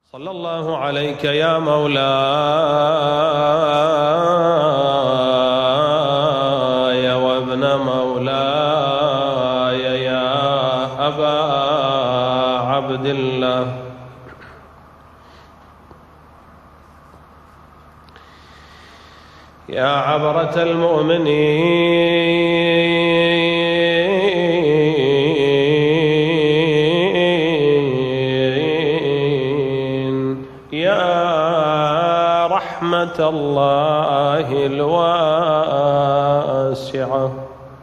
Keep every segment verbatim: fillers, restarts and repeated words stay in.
صلى الله عليك يا مولاي وابن مولاي يا أبا عبد الله. يا عبرة المؤمنين، يا رحمة الله الواسعة،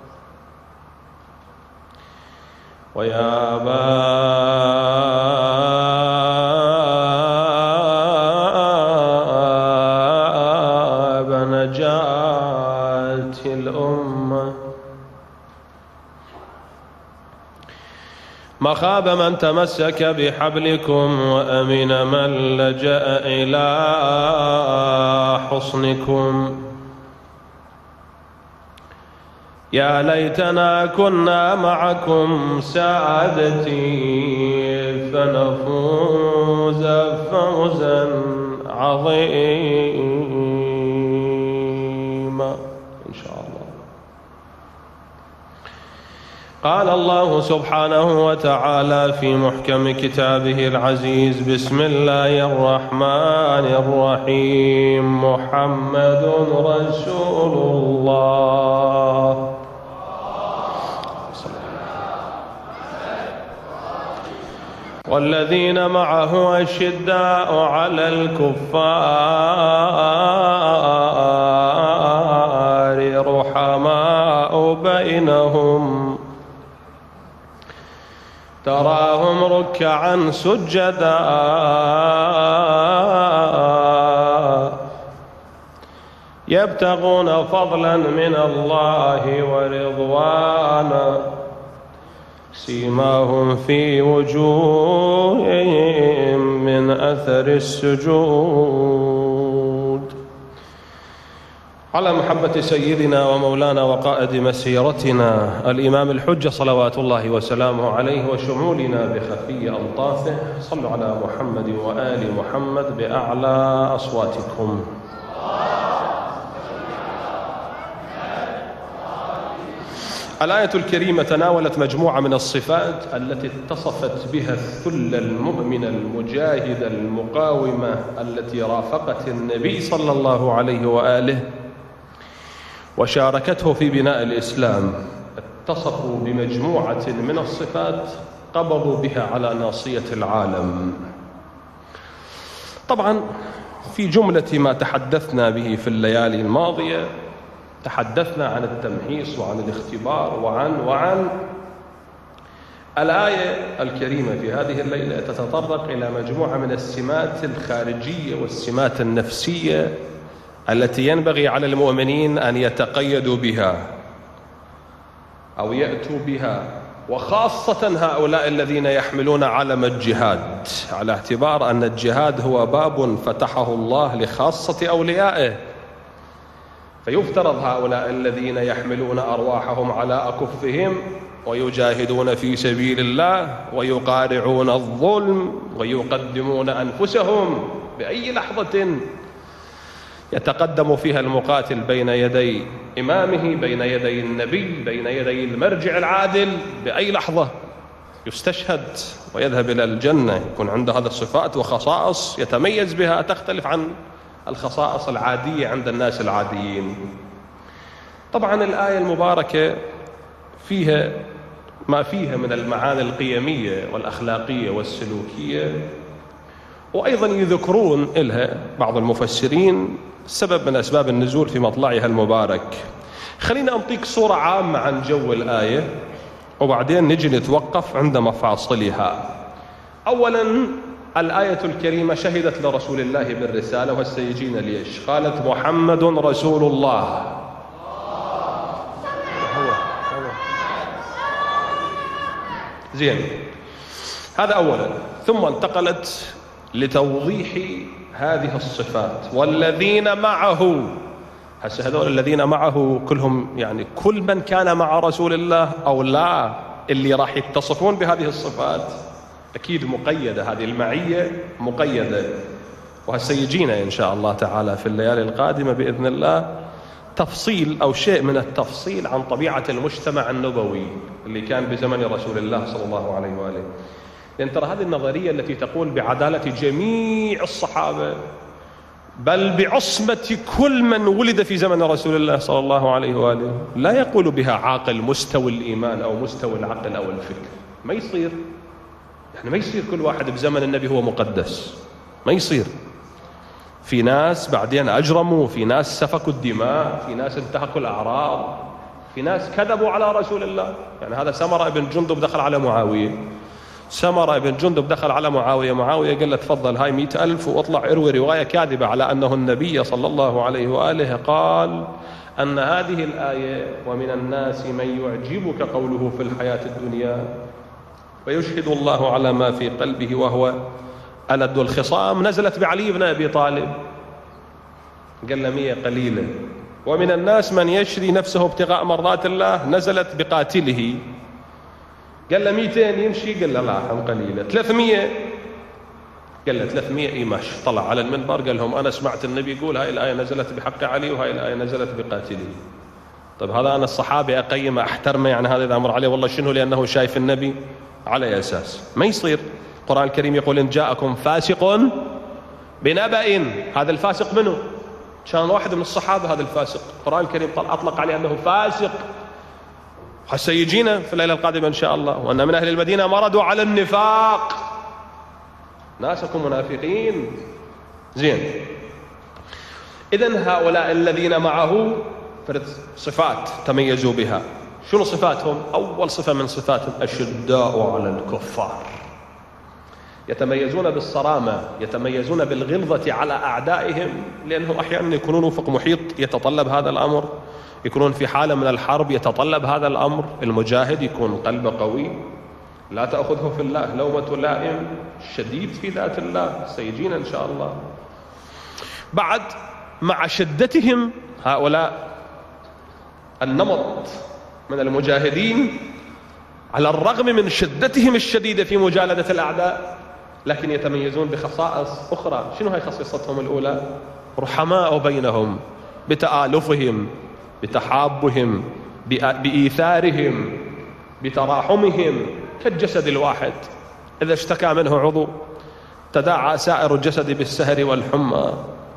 ويا باب نجاة الأمة، ما خاب من تمسك بحبلكم وأمن من لجأ إلى حصنكم. يا ليتنا كنا معكم سعادتي فنفوز فوزا عظيما إن شاء الله. قال الله سبحانه وتعالى في محكم كتابه العزيز: بسم الله الرحمن الرحيم. محمد رسول الله والذين معه أشداء على الكفار رحماء بينهم، تراهم ركعا سجدا يبتغون فضلا من الله ورضوانا، سيماهم في وجوههم من أثر السجود. على محبة سيدنا ومولانا وقائد مسيرتنا الإمام الحجة صلوات الله وسلامه عليه وشمولنا بخفي ألطافه، صلوا على محمد وآل محمد بأعلى أصواتكم. الآية الكريمة تناولت مجموعة من الصفات التي اتصفت بها الثلة المؤمنة المجاهدة المقاومة التي رافقت النبي صلى الله عليه وآله وشاركته في بناء الإسلام. اتصفوا بمجموعة من الصفات قبضوا بها على ناصية العالم. طبعا في جملة ما تحدثنا به في الليالي الماضية تحدثنا عن التمحيص وعن الاختبار وعن وعن الآية الكريمة في هذه الليلة تتطرق إلى مجموعة من السمات الخارجية والسمات النفسية التي ينبغي على المؤمنين أن يتقيدوا بها أو يأتوا بها، وخاصة هؤلاء الذين يحملون علم الجهاد، على اعتبار أن الجهاد هو باب فتحه الله لخاصة أوليائه، فيفترض هؤلاء الذين يحملون أرواحهم على أكفهم ويجاهدون في سبيل الله ويقارعون الظلم ويقدمون أنفسهم بأي لحظة يتقدم فيها المقاتل بين يدي إمامه، بين يدي النبي، بين يدي المرجع العادل، بأي لحظة يستشهد ويذهب إلى الجنة، يكون عنده هذه الصفات وخصائص يتميز بها تختلف عن الخصائص العادية عند الناس العاديين. طبعا الآية المباركة فيها ما فيها من المعاني القيمية والأخلاقية والسلوكية، وأيضا يذكرون إلها بعض المفسرين سبب من أسباب النزول في مطلعها المبارك. خلينا أعطيك صورة عامة عن جو الآية وبعدين نجي نتوقف عند مفاصلها. أولا الآية الكريمة شهدت لرسول الله بالرسالة وهسيجينا ليش. قالت محمد رسول الله. هو هو زين، هذا أولا. ثم انتقلت لتوضيح هذه الصفات. والذين معه، هسه هذول الذين معه كلهم يعني كل من كان مع رسول الله أو لا اللي راح يتصفون بهذه الصفات؟ أكيد مقيدة، هذه المعية مقيدة، وهسيجينا إن شاء الله تعالى في الليالي القادمة بإذن الله تفصيل أو شيء من التفصيل عن طبيعة المجتمع النبوي اللي كان بزمن رسول الله صلى الله عليه وآله. لأن ترى هذه النظرية التي تقول بعدالة جميع الصحابة بل بعصمة كل من ولد في زمن رسول الله صلى الله عليه وآله لا يقول بها عاقل مستوى الإيمان أو مستوى العقل أو الفكر. ما يصير، يعني ما يصير كل واحد بزمن النبي هو مقدس، ما يصير. في ناس بعدين أجرموا، في ناس سفكوا الدماء، في ناس انتهكوا الأعراض، في ناس كذبوا على رسول الله. يعني هذا سمرة بن جندب دخل على معاوية، سمرة بن جندب دخل على معاوية، معاوية قال له تفضل هاي مئة ألف واطلع اروي رواية كاذبة على أنه النبي صلى الله عليه وآله قال أن هذه الآية ومن الناس من يعجبك قوله في الحياة الدنيا ويشهد الله على ما في قلبه وهو ألد الخصام نزلت بعلي بن أبي طالب. قال له مية قليلة. ومن الناس من يشري نفسه ابتغاء مرضات الله نزلت بقاتله. قال له مئتين يمشي؟ قال له لا هم قليلة. ثلاثمية؟ قال له ثلاثمية إيماش. طلع على المنبر قال لهم أنا سمعت النبي يقول هاي الآية نزلت بحق علي وهاي الآية نزلت بقاتله. طيب هذا أنا الصحابي أقيمه أحترمه، يعني هذا إذا أمر عليه والله شنو؟ لأنه شايف النبي على أساس. ما يصير. القرآن الكريم يقول إن جاءكم فاسق بنبأ. هذا الفاسق منه؟ كان واحد من الصحابة هذا الفاسق. القرآن الكريم أطلق عليه أنه فاسق. سيجينا في الليلة القادمة إن شاء الله. وأن من أهل المدينة مردوا على النفاق، ناسكم منافقين. زين، إذن هؤلاء الذين معه صفات تميزوا بها. شنو صفاتهم؟ أول صفة من صفاتهم أشداء على الكفار، يتميزون بالصرامة، يتميزون بالغلظة على أعدائهم، لأنهم أحيانا يكونون وفق محيط يتطلب هذا الأمر، يكونون في حالة من الحرب يتطلب هذا الأمر. المجاهد يكون قلبه قوي، لا تأخذه في الله لومة لائم، شديد في ذات الله. سيجينا إن شاء الله. بعد مع شدتهم هؤلاء النمط من المجاهدين، على الرغم من شدتهم الشديدة في مجالدة الأعداء، لكن يتميزون بخصائص أخرى. شنو هي خصيصتهم الأولى؟ رحماء بينهم، بتآلفهم، بتحابهم، بإيثارهم، بتراحمهم، كالجسد الواحد إذا اشتكى منه عضو تداعى سائر الجسد بالسهر والحمى.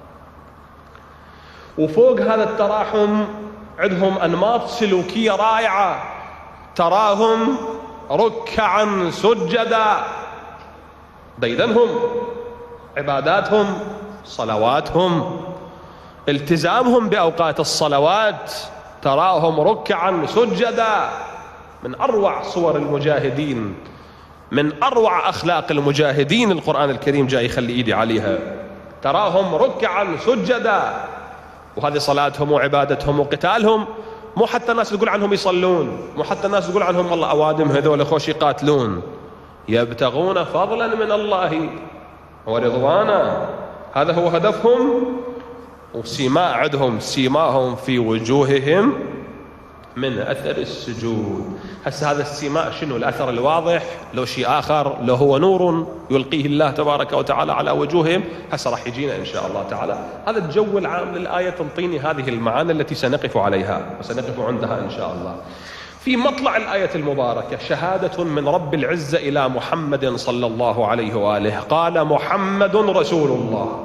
وفوق هذا التراحم عندهم أنماط سلوكية رائعة، تراهم ركعا سجدا. ديدنهم، عباداتهم، صلواتهم، التزامهم بأوقات الصلوات، تراهم ركعا سجدا. من أروع صور المجاهدين، من أروع أخلاق المجاهدين القرآن الكريم جاي يخلي إيدي عليها. تراهم ركعا سجدا. وهذه صلاتهم وعبادتهم وقتالهم. مو حتى الناس تقول عنهم يصلون، مو حتى الناس تقول عنهم والله أوادم هذول خوش يقاتلون. يبتغون فضلا من الله ورضوانا، هذا هو هدفهم. وسيماء عندهم سيماهم في وجوههم من أثر السجود. هسه هذا السيماء شنو؟ الأثر الواضح، لو شيء آخر، لو هو نور يلقيه الله تبارك وتعالى على وجوههم. هسه راح يجينا إن شاء الله تعالى هذا الجو العام للآية تنطيني هذه المعاني التي سنقف عليها وسنقف عندها إن شاء الله. في مطلع الآية المباركة شهادة من رب العزة إلى محمد صلى الله عليه وآله، قال محمد رسول الله.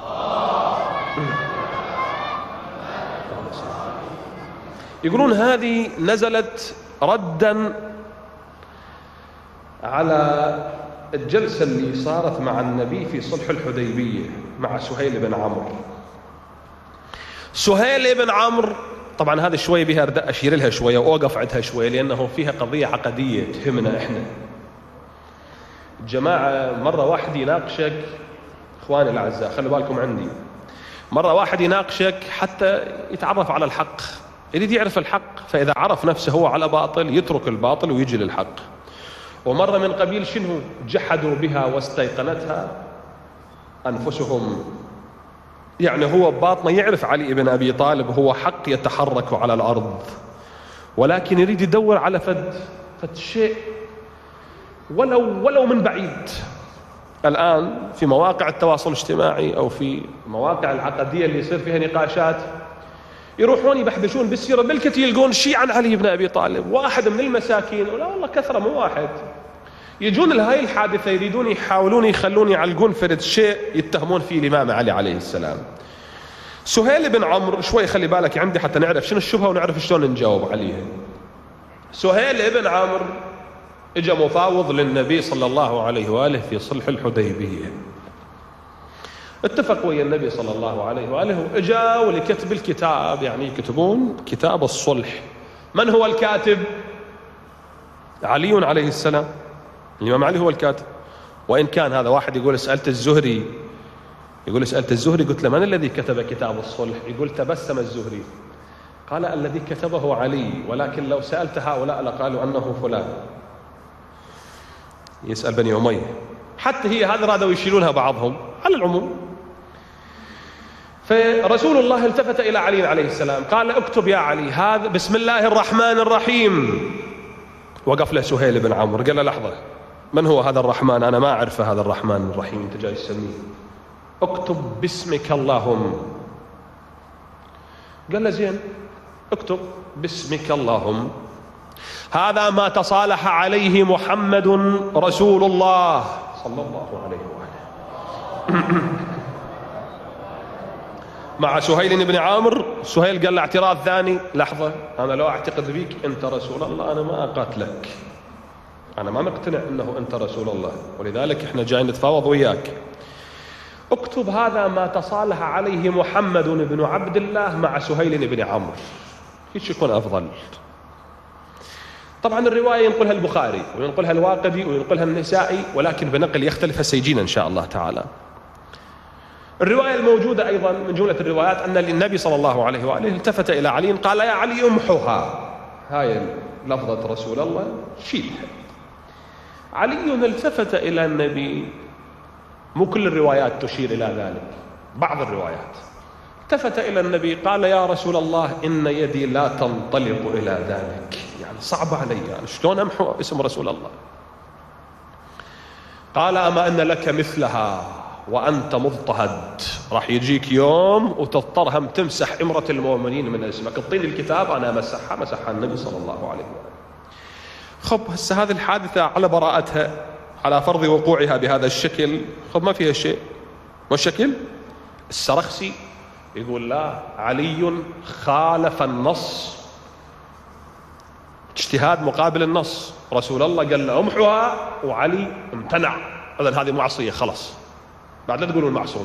يقولون هذه نزلت ردا على الجلسة اللي صارت مع النبي في صلح الحديبية مع سهيل بن عمرو. سهيل بن عمرو طبعا هذا شوية بها أردأ أشير لها شوية وأوقف عندها شوية، لأنه فيها قضية عقدية تهمنا إحنا. جماعة مرة واحد يناقشك، إخواني الأعزاء خلوا بالكم عندي، مرة واحد يناقشك حتى يتعرف على الحق، يريد يعرف الحق، فإذا عرف نفسه هو على باطل يترك الباطل ويجي للحق. ومرة من قبيل شنو؟ جحدوا بها واستيقنتها أنفسهم. يعني هو باطنه يعرف علي بن أبي طالب هو حق يتحرك على الأرض، ولكن يريد يدور على فد فد شيء ولو ولو من بعيد. الآن في مواقع التواصل الاجتماعي أو في مواقع العقدية اللي يصير فيها نقاشات، يروحون يبحبشون بالسيرة بالكت يلقون شيء عن علي بن أبي طالب، واحد من المساكين، ولا والله كثرة مو واحد، يجون لهاي الحادثة يريدون يحاولون يخلون يعلقون فرد شيء يتهمون فيه الإمام علي عليه السلام. سهيل بن عمرو، شوي خلي بالك عندي حتى نعرف شنو الشبهة ونعرف شلون نجاوب عليها. سهيل بن عمرو اجى مفاوض للنبي صلى الله عليه وآله في صلح الحديبية، اتفق ويا النبي صلى الله عليه وآله واجوا لكتب الكتاب، يعني يكتبون كتاب الصلح. من هو الكاتب؟ علي عليه السلام، الإمام علي هو الكاتب. وإن كان هذا واحد يقول سألت الزهري، يقول سألت الزهري قلت له من الذي كتب كتاب الصلح؟ يقول تبسم الزهري قال الذي كتبه علي، ولكن لو سألت هؤلاء لقالوا أنه فلان. يسأل بني أمية، حتى هي هذا رادوا يشيلونها بعضهم. على العموم، فرسول الله التفت إلى علي عليه السلام قال اكتب يا علي هذا بسم الله الرحمن الرحيم. وقف له سهيل بن عمرو قال له لحظة، من هو هذا الرحمن؟ أنا ما أعرف هذا الرحمن الرحيم أنت جاي تسميه، اكتب باسمك اللهم. قال له زين اكتب باسمك اللهم. هذا ما تصالح عليه محمد رسول الله صلى الله عليه وآله مع سهيل بن عامر. سهيل قال له اعتراض ثاني، لحظة أنا لو أعتقد بيك أنت رسول الله أنا ما أقاتلك، أنا ما مقتنع أنه أنت رسول الله، ولذلك إحنا جايين نتفاوض وياك. اكتب هذا ما تصالح عليه محمد بن عبد الله مع سهيل بن عمرو، ايش يكون أفضل؟ طبعا الرواية ينقلها البخاري وينقلها الواقدي وينقلها النسائي، ولكن بنقل يختلف سيجينا إن شاء الله تعالى. الرواية الموجودة أيضا من جملة الروايات أن النبي صلى الله عليه وآله التفت إلى علي قال يا علي امحوها، هاي لفظة رسول الله شيلها. علي التفت إلى النبي، مو كل الروايات تشير إلى ذلك، بعض الروايات. التفت إلى النبي قال يا رسول الله إن يدي لا تنطلق إلى ذلك، يعني صعب علي يعني شلون أمحو اسم رسول الله. قال أما أن لك مثلها وأنت مضطهد، راح يجيك يوم وتضطرهم تمسح إمرة المؤمنين من اسمك، اعطيني الكتاب أنا مسحها. مسحها النبي صلى الله عليه وسلم. خب هسه هذه الحادثة على براءتها، على فرض وقوعها بهذا الشكل، خب ما فيها شيء. والشكل السرخسي يقول لا، علي خالف النص، اجتهاد مقابل النص. رسول الله قال له امحوها وعلي امتنع، إذن هذه معصية خلاص، بعد لا تقولوا المعصوم.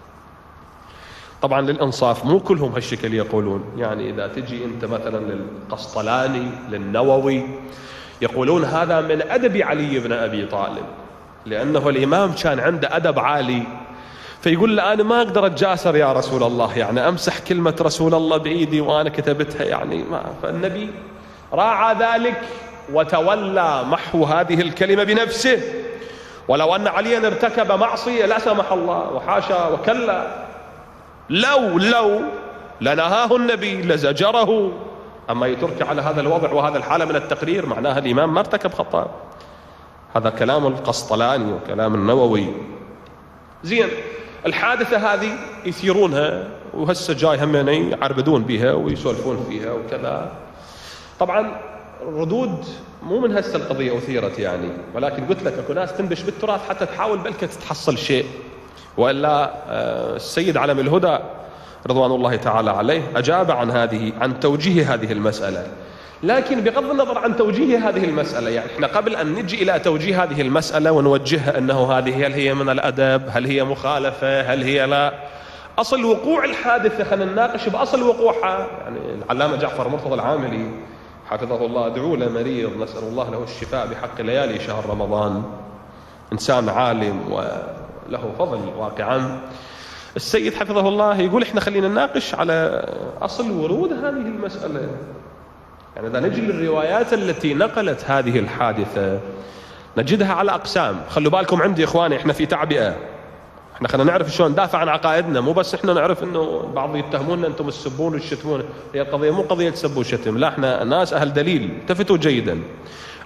طبعا للإنصاف مو كلهم هالشكل يقولون، يعني إذا تجي أنت مثلا للقسطلاني للنووي يقولون هذا من أدب علي بن أبي طالب، لأنه الإمام كان عنده أدب عالي، فيقول له أنا ما أقدر أتجاسر يا رسول الله، يعني أمسح كلمة رسول الله بإيدي وأنا كتبتها، يعني ما. فالنبي راعى ذلك وتولى محو هذه الكلمة بنفسه. ولو أن عليا ارتكب معصية لا سمح الله وحاشا وكلا، لو لو لنهاه النبي لزجره، أما يترك على هذا الوضع وهذا الحالة من التقرير معناها الإمام ما ارتكب خطأ. هذا كلام القسطلاني وكلام النووي. زين، الحادثة هذه يثيرونها وهسه جاي هم يعربدون بها ويسولفون فيها وكذا. طبعا ردود مو من هسه القضية أثيرت يعني، ولكن قلت لك اكو ناس تنبش بالتراث حتى تحاول بلكة تحصل شيء، وإلا السيد علم الهدى رضوان الله تعالى عليه أجاب عن هذه عن توجيه هذه المسألة. لكن بغض النظر عن توجيه هذه المسألة، يعني احنا قبل أن نجي إلى توجيه هذه المسألة ونوجهها أنه هذه هل هي من الأدب، هل هي مخالفة، هل هي لا، أصل وقوع الحادثة خلينا نناقش بأصل وقوعها. يعني العلامة جعفر مرتضى العاملي حفظه الله، ادعوا له مريض نسأل الله له الشفاء بحق ليالي شهر رمضان، إنسان عالم وله فضل واقعا. السيد حفظه الله يقول احنا خلينا نناقش على أصل ورود هذه المسألة. يعني إذا نجي للروايات التي نقلت هذه الحادثة نجدها على أقسام. خلوا بالكم عندي إخواني، احنا في تعبئة، احنا خلينا نعرف شلون ندافع عن عقائدنا، مو بس احنا نعرف انه بعض يتهموننا انتم تسبون وتشتمون. هي القضية مو قضية سب وشتم، لا، احنا ناس أهل دليل. التفتوا جيدا.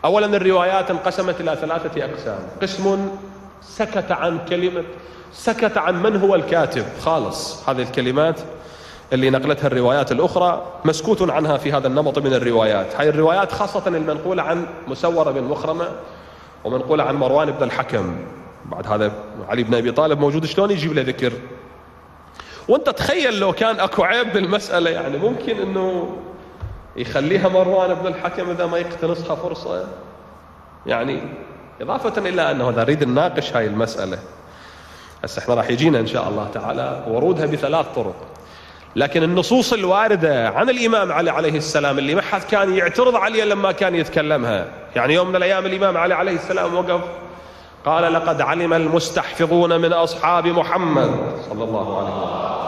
أولا الروايات انقسمت إلى ثلاثة أقسام. قسم سكت عن كلمة، سكت عن من هو الكاتب خالص، هذه الكلمات اللي نقلتها الروايات الأخرى مسكوت عنها في هذا النمط من الروايات. هاي الروايات خاصة المنقولة عن مسور بن مخرمة ومنقولة عن مروان بن الحكم. بعد هذا علي بن أبي طالب موجود، شلون يجيب له ذكر؟ وانت تخيل لو كان اكو عيب بالمسألة، يعني ممكن انه يخليها مروان بن الحكم اذا ما يقتنصها فرصة، يعني اضافة الى انه اذا نريد نناقش هاي المسألة هسه احنا راح يجينا ان شاء الله تعالى ورودها بثلاث طرق. لكن النصوص الواردة عن الامام علي عليه السلام اللي ما حد كان يعترض عليه لما كان يتكلمها، يعني يوم من الايام الامام علي عليه السلام وقف قال: لقد علم المستحفظون من أصحاب محمد صلى الله عليه وسلم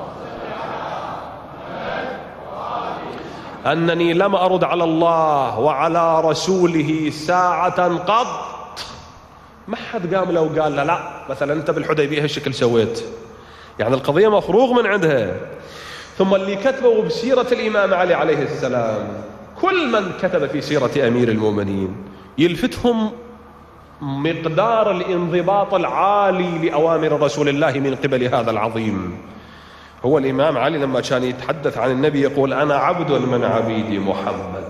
أنني لم أرد على الله وعلى رسوله ساعة قط. ما حد قام لو قال له لا مثلا أنت بالحديبية هالشكل سويت، يعني القضية مفروغ من عندها. ثم اللي كتبوا بسيرة الإمام علي عليه السلام، كل من كتب في سيرة أمير المؤمنين يلفتهم مقدار الانضباط العالي لأوامر رسول الله من قبل هذا العظيم. هو الإمام علي لما كان يتحدث عن النبي يقول: أنا عبد من عبيد محمد.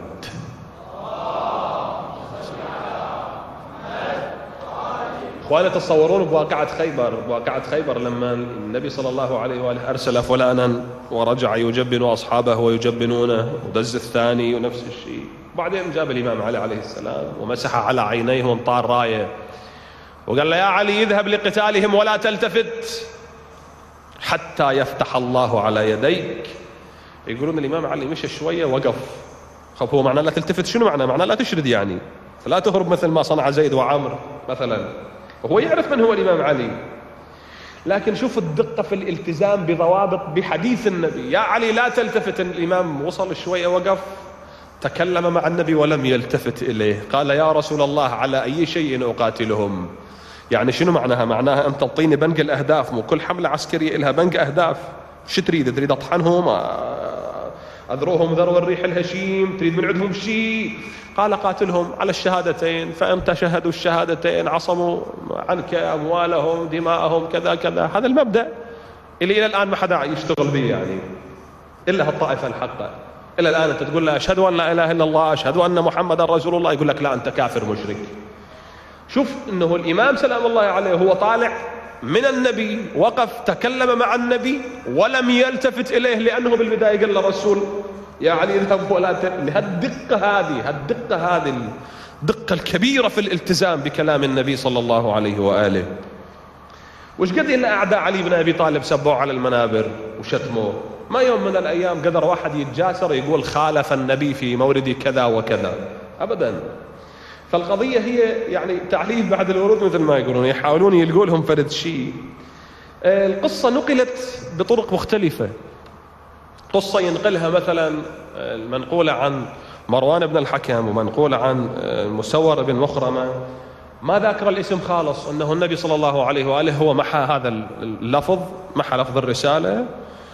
إخواني تصورون بواقعة خيبر، بواقعة خيبر لما النبي صلى الله عليه وآله أرسل فلانا ورجع يجبن أصحابه ويجبنونه، ودز الثاني ونفس الشيء. بعدين جاب الإمام علي عليه السلام ومسح على عينيه وانطار راية وقال له: يا علي اذهب لقتالهم ولا تلتفت حتى يفتح الله على يديك. يقولون الإمام علي مشى شوية وقف. خب هو معناه لا تلتفت شنو معناه؟ معناه لا تشرد، يعني فلا تهرب مثل ما صنع زيد وعمر مثلا. وهو يعرف من هو الإمام علي، لكن شوف الدقة في الالتزام بضوابط بحديث النبي. يا علي لا تلتفت. الإمام وصل شوية وقف، تكلم مع النبي ولم يلتفت إليه. قال: يا رسول الله على أي شيء أقاتلهم؟ يعني شنو معناها؟ معناها أنت تعطيني بنك الأهداف، مو كل حملة عسكرية لها بنك أهداف. شو تريد؟ تريد أطحنهم، أذروهم ذرو الريح الهشيم، تريد من عندهم شيء؟ قال: قاتلهم على الشهادتين، فأنت شهدوا الشهادتين عصموا عنك أموالهم دماءهم كذا كذا. هذا المبدأ اللي إلى الآن ما حدا يشتغل به، يعني إلا هالطائفة الحقة. إلى الآن أنت تقول له أشهد أن لا إله إلا الله، أشهد أن محمد رسول الله، يقول لك لا أنت كافر مشرك. شوف إنه الإمام سلام الله عليه هو طالع من النبي، وقف تكلم مع النبي ولم يلتفت إليه، لأنه بالبداية قال للرسول: يا علي اذهب ولا تأتي. هالدقة هذه، هالدقة هذه الدقة الكبيرة في الالتزام بكلام النبي صلى الله عليه وآله. وش قد إن أعداء علي بن أبي طالب سبوه على المنابر وشتموه، ما يوم من الأيام قدر واحد يتجاسر يقول خالف النبي في مورد كذا وكذا، أبدا. فالقضية هي يعني تعليل بعد الورود مثل ما يقولون، يحاولون يلقوا لهم فرد شيء. القصة نقلت بطرق مختلفة. قصة ينقلها مثلا المنقولة عن مروان بن الحكم ومنقولة عن مسور بن مخرمة، ما ذاكر الاسم خالص، أنه النبي صلى الله عليه وآله هو محى هذا اللفظ، محى لفظ الرسالة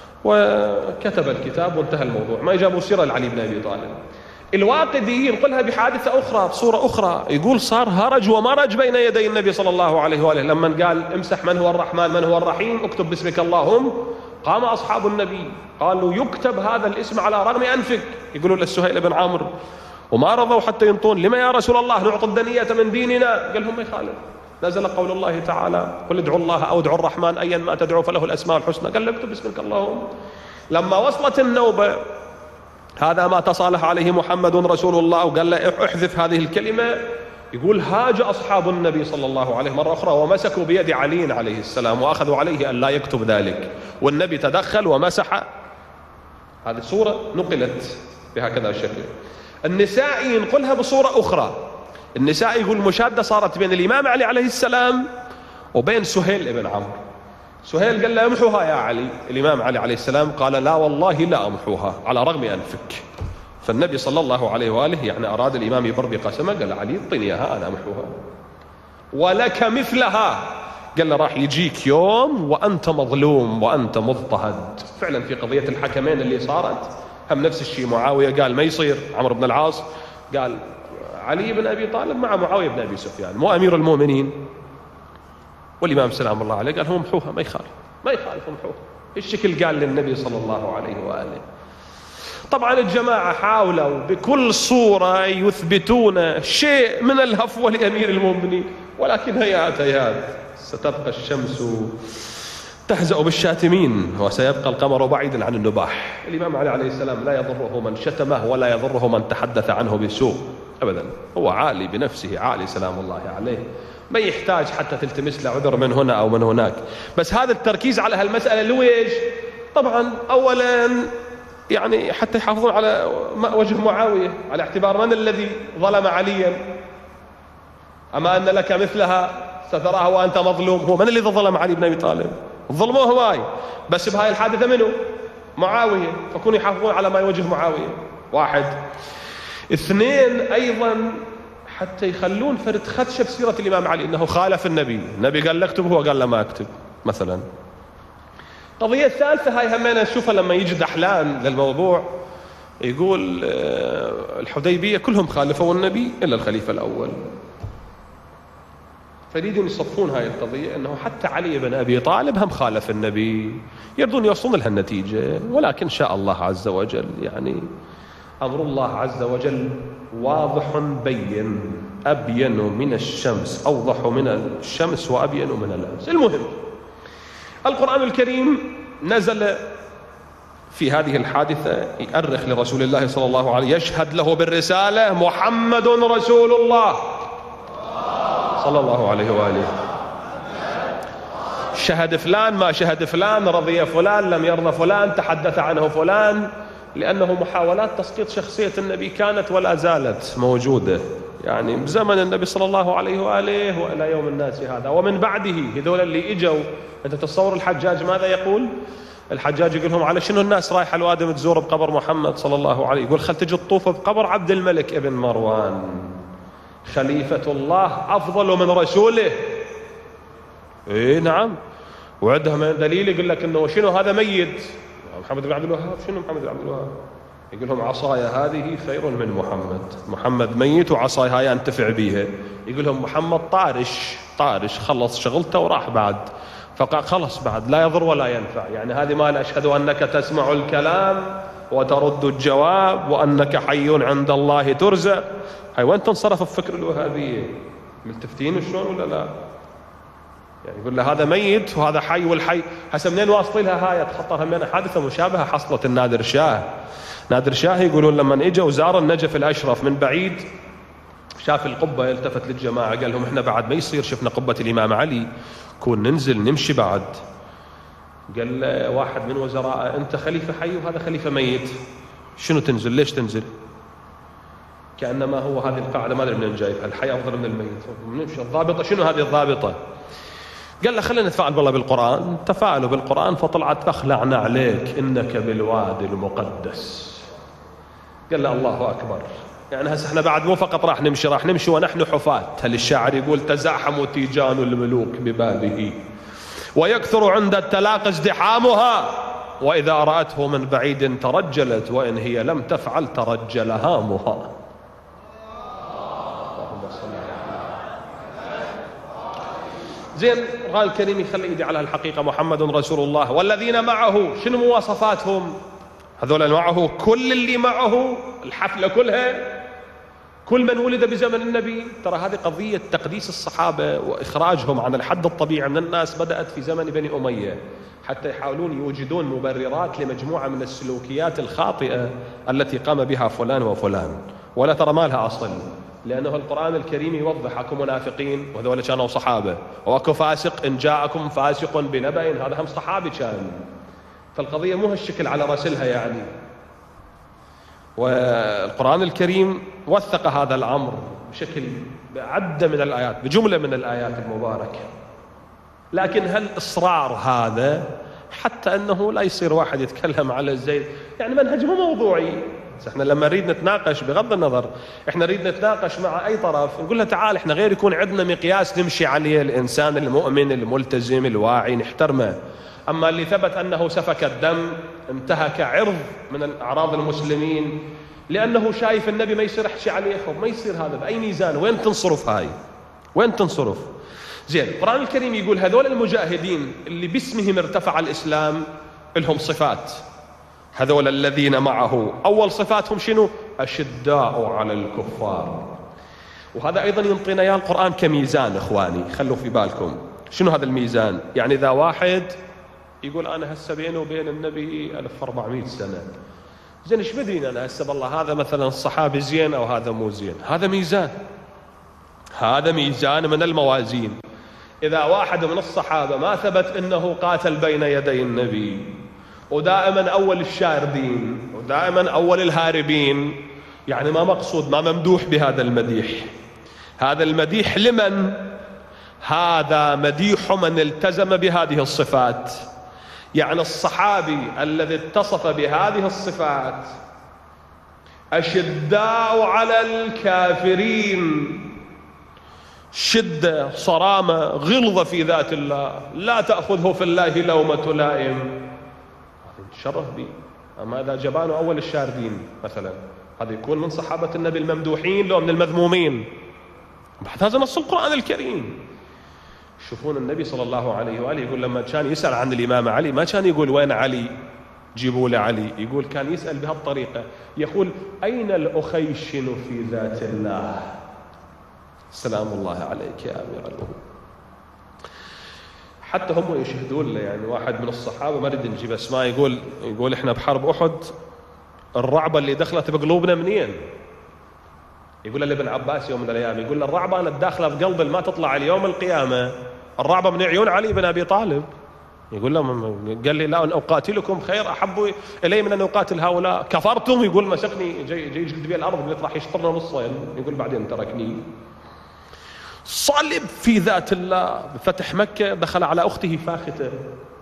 وكتب الكتاب وانتهى الموضوع، ما يجابوا سيرة لعلي بن أبي طالب. الواقدي ينقلها بحادثة أخرى بصورة أخرى، يقول صار هرج ومرج بين يدي النبي صلى الله عليه وآله لما قال: امسح من هو الرحمن من هو الرحيم، اكتب باسمك اللهم. قام أصحاب النبي قالوا: يكتب هذا الاسم على رغم أنفك. يقولوا للسهيل بن عمرو، وما رضوا حتى ينطون: لما يا رسول الله نعطي الدنية من ديننا؟ قال لهم: ما يخالف، نزل قول الله تعالى: قل ادعوا الله أو ادعوا الرحمن أيا ما تدعوا فله الأسماء الحسنى. قال له: اكتب باسمك اللهم. لما وصلت النوبة هذا ما تصالح عليه محمد رسول الله وقال له احذف هذه الكلمة، يقول هاج أصحاب النبي صلى الله عليه مرة أخرى ومسكوا بيد علي عليه السلام وأخذوا عليه أن لا يكتب ذلك، والنبي تدخل ومسح. هذه الصورة نقلت بهكذا الشكل. النسائي ينقلها بصورة أخرى. النسائي يقول المشادة صارت بين الإمام علي عليه السلام وبين سهيل بن عمرو. سهيل قال له: امحوها يا علي. الإمام علي عليه السلام قال: لا والله لا أمحوها على رغم أنفك. فالنبي صلى الله عليه وآله يعني أراد الإمام يبر بقسمه، قال: علي اعطني إياها أنا أمحوها ولك مثلها. قال له: راح يجيك يوم وأنت مظلوم وأنت مضطهد. فعلا في قضية الحكمين اللي صارت هم نفس الشيء. معاوية قال ما يصير، عمرو بن العاص قال علي بن أبي طالب مع معاوية بن أبي سفيان، مو أمير المؤمنين. والإمام سلام الله عليه قال هم محوها، ما يخالف ما يخالف محوها. الشكل قال للنبي صلى الله عليه وآله. طبعا الجماعة حاولوا بكل صورة يثبتون شيء من الهفوة لأمير المؤمنين، ولكن هيهات هيهات، ستبقى الشمس تهزأ بالشاتمين وسيبقى القمر بعيدا عن النباح. الإمام علي عليه السلام لا يضره من شتمه ولا يضره من تحدث عنه بسوء أبدا، هو عالي بنفسه، عالي سلام الله عليه، ما يحتاج حتى تلتمس له عذر من هنا أو من هناك. بس هذا التركيز على هالمسألة لويش؟ طبعا أولا يعني حتى يحافظون على وجه معاوية، على اعتبار من الذي ظلم عليا، أما أن لك مثلها ستراها وأنت مظلوم. هو من الذي ظلم علي بن أبي طالب؟ ظلموه هواي، بس بهاي الحادثة منه معاوية، فكونوا يحافظون على ما يوجه معاوية. واحد. اثنين أيضا حتى يخلون فرد خدشة بسيرة الإمام علي أنه خالف النبي، النبي قال له اكتب هو قال له ما اكتب مثلا. قضية ثالثة هاي همنا نشوفها لما يجي دحلان للموضوع، يقول الحديبية كلهم خالفوا النبي إلا الخليفة الأول. فيريدون يصفون هاي القضية أنه حتى علي بن أبي طالب هم خالف النبي، يريدون يوصلون لها النتيجة. ولكن شاء الله عز وجل، يعني أمر الله عز وجل واضح بين، أبين من الشمس، أوضح من الشمس وأبين من الأمس. المهم القرآن الكريم نزل في هذه الحادثة يؤرخ لرسول الله صلى الله عليه وسلم، يشهد له بالرسالة محمد رسول الله صلى الله عليه وآله. شهد فلان ما شهد فلان، رضي فلان لم يرضى فلان، تحدث عنه فلان، لأنه محاولات تسقيط شخصية النبي كانت ولا زالت موجودة، يعني بزمن النبي صلى الله عليه وآله وإلى يوم الناس هذا. ومن بعده هذول اللي إجوا، أنت تصور الحجاج ماذا يقول؟ الحجاج يقول لهم على شنو الناس رايحة الوادم تزور بقبر محمد صلى الله عليه، يقول خل تجي تطوف بقبر عبد الملك ابن مروان، خليفة الله أفضل من رسوله. إيه نعم، وعندها من دليل يقول لك إنه شنو هذا ميت، محمد بن عبد الوهاب. شنو محمد بن عبد الوهاب؟ يقول لهم عصايا هذه خير من محمد، محمد ميت وعصايا هاي أنتفع بيها. يقول لهم محمد طارش طارش خلص شغلته وراح بعد، فقال خلص بعد لا يضر ولا ينفع. يعني هذه ما أشهد أنك تسمع الكلام وترد الجواب وأنك حي عند الله ترزق. هاي وين تنصرف الفكر الوهابية؟ ملتفتين شلون ولا لا؟ يعني يقول له هذا ميت وهذا حي، والحي هسه منين واصلين لها هاي؟ تخطر همين حادثة مشابهة حصلت النادر شاه. نادر شاه يقولون لما اجى وزار النجف الأشرف من بعيد، شاف القبة يلتفت للجماعة قال لهم احنا بعد ما يصير شفنا قبة الإمام علي، كون ننزل نمشي بعد. قال واحد من وزراء انت خليفة حي وهذا خليفة ميت، شنو تنزل؟ ليش تنزل؟ كأنما هو هذه القاعدة ما ادري منين جايبها، الحي أفضل من الميت. نمشي الضابطة، شنو هذه الضابطة؟ قال له خلينا نتفاعل بالله بالقرآن. تفاعلوا بالقرآن فطلعت أخلعنا عليك إنك بالوادي المقدس. قال له الله أكبر. يعني هسه احنا بعد مو فقط راح نمشي، راح نمشي ونحن حفاة. هل الشاعر يقول تزاحم تيجان الملوك ببابه ويكثر عند التلاقي ازدحامها، وإذا رأته من بعيد ترجلت وإن هي لم تفعل ترجل هامها. زين القرآن الكريم يخلي ايدي على الحقيقة محمد رسول الله والذين معه. شنو مواصفاتهم؟ هذول معه كل اللي معه، الحفلة كلها، كل من ولد بزمن النبي. ترى هذه قضية تقديس الصحابة وإخراجهم عن الحد الطبيعي من الناس بدأت في زمن بني أمية، حتى يحاولون يوجدون مبررات لمجموعة من السلوكيات الخاطئة التي قام بها فلان وفلان، ولا ترى ما لها أصل، لأنه القرآن الكريم يوضح أكو منافقين وهذول كانوا صحابة، وأكو فاسق إن جاءكم فاسق بنبأ، هذا هم صحابي كان. فالقضية مو هالشكل على رسلها يعني. والقرآن الكريم وثق هذا الأمر بشكل عدة من الآيات، بجملة من الآيات المباركة. لكن هل إصرار هذا حتى أنه لا يصير واحد يتكلم على الزيت، يعني منهج مو موضوعي. احنا لما نريد نتناقش بغض النظر احنا نريد نتناقش مع اي طرف، نقول له تعال احنا غير يكون عندنا مقياس نمشي عليه، الانسان المؤمن الملتزم الواعي نحترمه. اما اللي ثبت انه سفك الدم، انتهك عرض من اعراض المسلمين، لأنه شايف النبي ما يصير يحكي عليه، ما يصير هذا بأي ميزان، وين تنصرف هاي؟ وين تنصرف؟ زين، القرآن الكريم يقول هذول المجاهدين اللي باسمهم ارتفع الإسلام لهم صفات، هذول الذين معه أول صفاتهم شنو؟ أشداء على الكفار. وهذا أيضا ينطينا يا القرآن كميزان إخواني، خلوا في بالكم شنو هذا الميزان. يعني إذا واحد يقول أنا هسه بينه وبين النبي ألف وأربعمائة سنة، زين ايش بدري أنا هسه بالله هذا مثلا الصحابي زين أو هذا مو زين؟ هذا ميزان، هذا ميزان من الموازين. إذا واحد من الصحابة ما ثبت أنه قاتل بين يدي النبي، ودائما أول الشاردين ودائما أول الهاربين، يعني ما مقصود، ما ممدوح بهذا المديح. هذا المديح لمن؟ هذا مديح من التزم بهذه الصفات. يعني الصحابي الذي اتصف بهذه الصفات أشداء على الكافرين، شدة، صرامة، غلظة في ذات الله، لا تأخذه في الله لومة لائم، هذا يتشرف به. أما إذا جبانه أول الشاردين مثلا، هذا يكون من صحابة النبي الممدوحين لو من المذمومين. هذا نص القرآن الكريم. شوفون النبي صلى الله عليه وآله يقول لما كان يسأل عن الإمام علي ما كان يقول وين علي جيبوا لي علي، يقول كان يسأل بهالطريقة، يقول أين الأخيشن في ذات الله، سلام الله عليك يا أمير المؤمنين. حتى هم يشهدون له، يعني واحد من الصحابة ما نريد نجيب اسماء، يقول يقول احنا بحرب أحد الرعبة اللي دخلت بقلوبنا منين؟ يقول لابن عباس يوم من الأيام، يقول له الرعبة أنا الداخلة بقلب ما تطلع اليوم القيامة، الرعبة من عيون علي بن أبي طالب. يقول له قال لي لا، أن أقاتلكم خير أحب إلي من أن أقاتل هؤلاء، كفرتم. يقول مسكني جاي جاي يجلد بي الأرض، قلت راح يشطرنا نصين، يقول بعدين تركني. صلب في ذات الله. بفتح مكة دخل على أخته فاخته،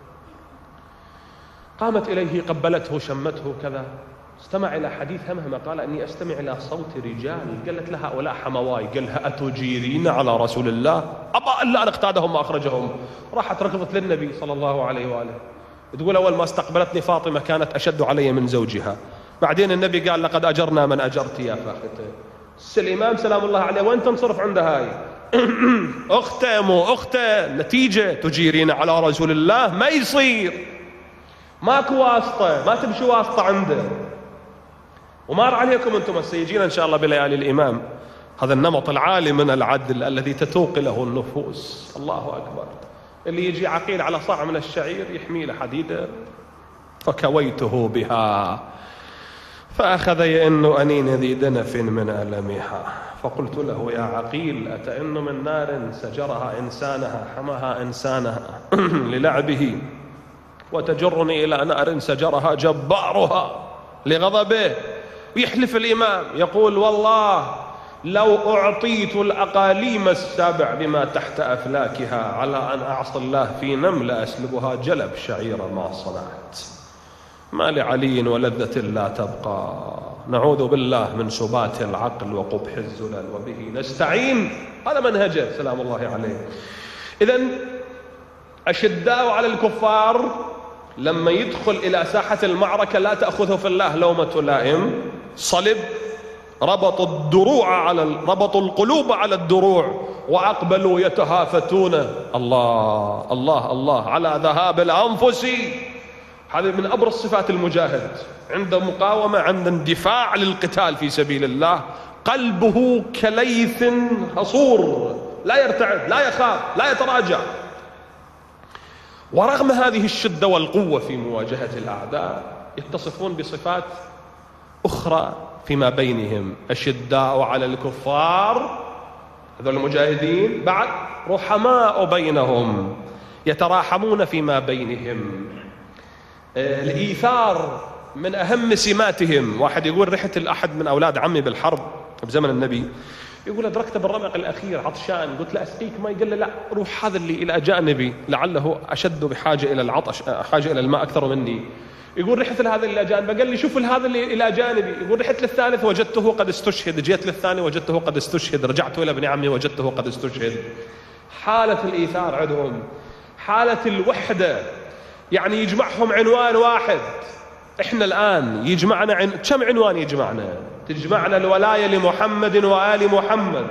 قامت إليه قبلته شمته كذا، استمع إلى حديث همهمة، قال إني أستمع إلى صوت رجال. قالت لها هؤلاء حمواي، قالها أتجيرين على رسول الله؟ أبا ألا أن اقتادهم وأخرجهم. راحت ركضت للنبي صلى الله عليه وآله، تقول أول ما استقبلتني فاطمة كانت أشد علي من زوجها. بعدين النبي قال لقد أجرنا من أجرت يا فاخته. الإمام سلام الله عليه وين تنصرف عند هاي؟ أخته مو أخته، نتيجة تجيرين على رسول الله ما يصير، ماكو واسطة، ما تمشي واسطة عنده. ومار عليكم أنتم السيجين إن شاء الله بليالي الإمام هذا النمط العالي من العدل الذي تتوق له النفوس. الله أكبر. اللي يجي عقيل على صاع من الشعير يحمي له حديدة، فكويته بها فأخذ يئن أنين ذي دنف من ألمها، فقلت له يا عقيل أتئن من نار سجرها إنسانها حماها إنسانها للعبه، وتجرني إلى نار سجرها جبارها لغضبه. ويحلف الإمام يقول والله لو أعطيت الأقاليم السبع بما تحت أفلاكها على أن أعصى الله في نمل أسلبها جلب شعير ما صنعت. ما لعلي ولذة لا تبقى، نعوذ بالله من سبات العقل وقبح الزلل، وبه نستعين. هذا منهجه سلام الله عليه. إذن أشداء على الكفار لما يدخل إلى ساحة المعركة لا تأخذه في الله لومة لائم. صلب، ربطوا الدروع على ربطوا القلوب على الدروع وأقبلوا يتهافتون. الله الله الله على ذهاب الأنفس. هذه من أبرز صفات المجاهد، عند مقاومة، عند اندفاع للقتال في سبيل الله، قلبه كليث حصور، لا يرتعد، لا يخاف، لا يتراجع. ورغم هذه الشدة والقوة في مواجهة الأعداء يتصفون بصفات أخرى فيما بينهم. أشداء على الكفار، هذول المجاهدين، بعد رحماء بينهم، يتراحمون فيما بينهم. الإيثار من أهم سماتهم. واحد يقول رحت الأحد من أولاد عمي بالحرب بزمن النبي، يقول أدركته بالرمق الأخير عطشان، قلت له أسقيك ماء، قال له لا روح هذا اللي إلى جانبي لعله أشد بحاجة إلى العطش، حاجة إلى الماء أكثر مني. يقول رحت لهذا اللي إلى جانبي، قال لي شوف هذا اللي إلى جانبي. يقول رحت للثالث وجدته قد استشهد، جيت للثاني وجدته قد استشهد، رجعت إلى ابن عمي وجدته قد استشهد. حالة الإيثار عندهم، حالة الوحدة، يعني يجمعهم عنوان واحد. إحنا الآن يجمعنا عن... كم عنوان يجمعنا؟ تجمعنا الولاية لمحمد وآل محمد.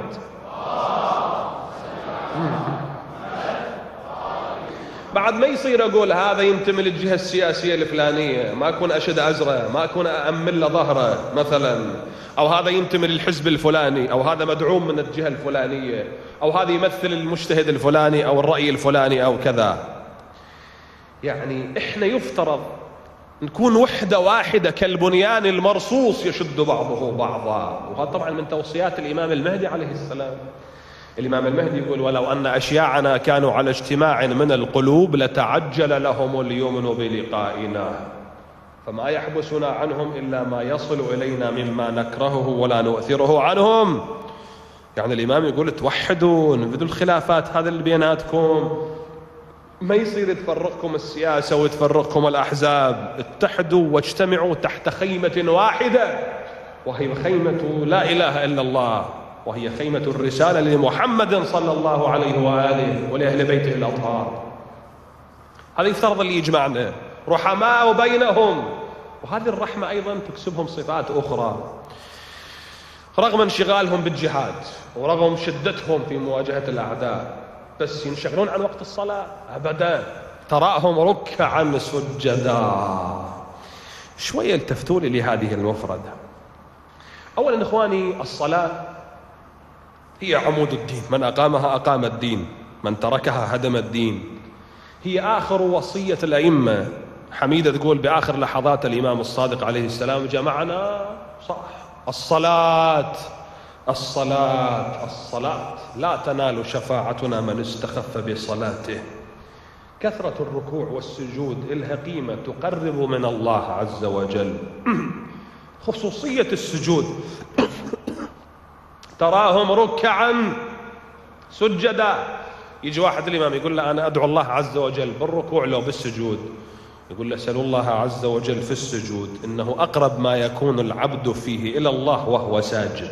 بعد ما يصير أقول هذا ينتمي للجهة السياسية الفلانية، ما أكون أشد أزره، ما أكون أأمل له ظهره مثلا، أو هذا ينتمي للحزب الفلاني، أو هذا مدعوم من الجهة الفلانية، أو هذا يمثل المجتهد الفلاني أو الرأي الفلاني أو كذا. يعني إحنا يفترض نكون وحدة واحدة كالبنيان المرصوص يشد بعضه بعضا. وهذا طبعا من توصيات الإمام المهدي عليه السلام. الإمام المهدي يقول: ولو أن أشياعنا كانوا على اجتماع من القلوب لتعجل لهم اليمن بلقائنا، فما يحبسنا عنهم إلا ما يصل إلينا مما نكرهه ولا نؤثره عنهم. يعني الإمام يقول: توحدوا، نبذوا الخلافات هذا اللي بيناتكم، ما يصير تفرقكم السياسة وتفرقكم الأحزاب، اتحدوا واجتمعوا تحت خيمة واحدة، وهي خيمة لا إله إلا الله، وهي خيمة الرسالة لمحمد صلى الله عليه وآله ولأهل بيته الأطهار. هذا يفترض اللي يجمعنا، رحماء بينهم. وهذه الرحمة أيضا تكسبهم صفات أخرى، رغم انشغالهم بالجهاد ورغم شدتهم في مواجهة الأعداء، بس ينشغلون عن وقت الصلاة أبدا، تراهم ركعا سجدا. شوية التفتوا لي لهذه المفردة. أولا إخواني، الصلاة هي عمود الدين، من أقامها أقام الدين، من تركها هدم الدين. هي آخر وصية الأئمة. حميدة تقول بآخر لحظات الإمام الصادق عليه السلام: جمعنا صح الصلاة الصلاة الصلاة، لا تنال شفاعتنا من استخف بصلاته. كثرة الركوع والسجود لها قيمة تقرب من الله عز وجل. خصوصية السجود، تراهم ركعا سجدا. يجي واحد الإمام يقول له: أنا أدعو الله عز وجل بالركوع لو بالسجود، يقول له: سأل الله عز وجل في السجود، إنه أقرب ما يكون العبد فيه إلى الله وهو ساجد.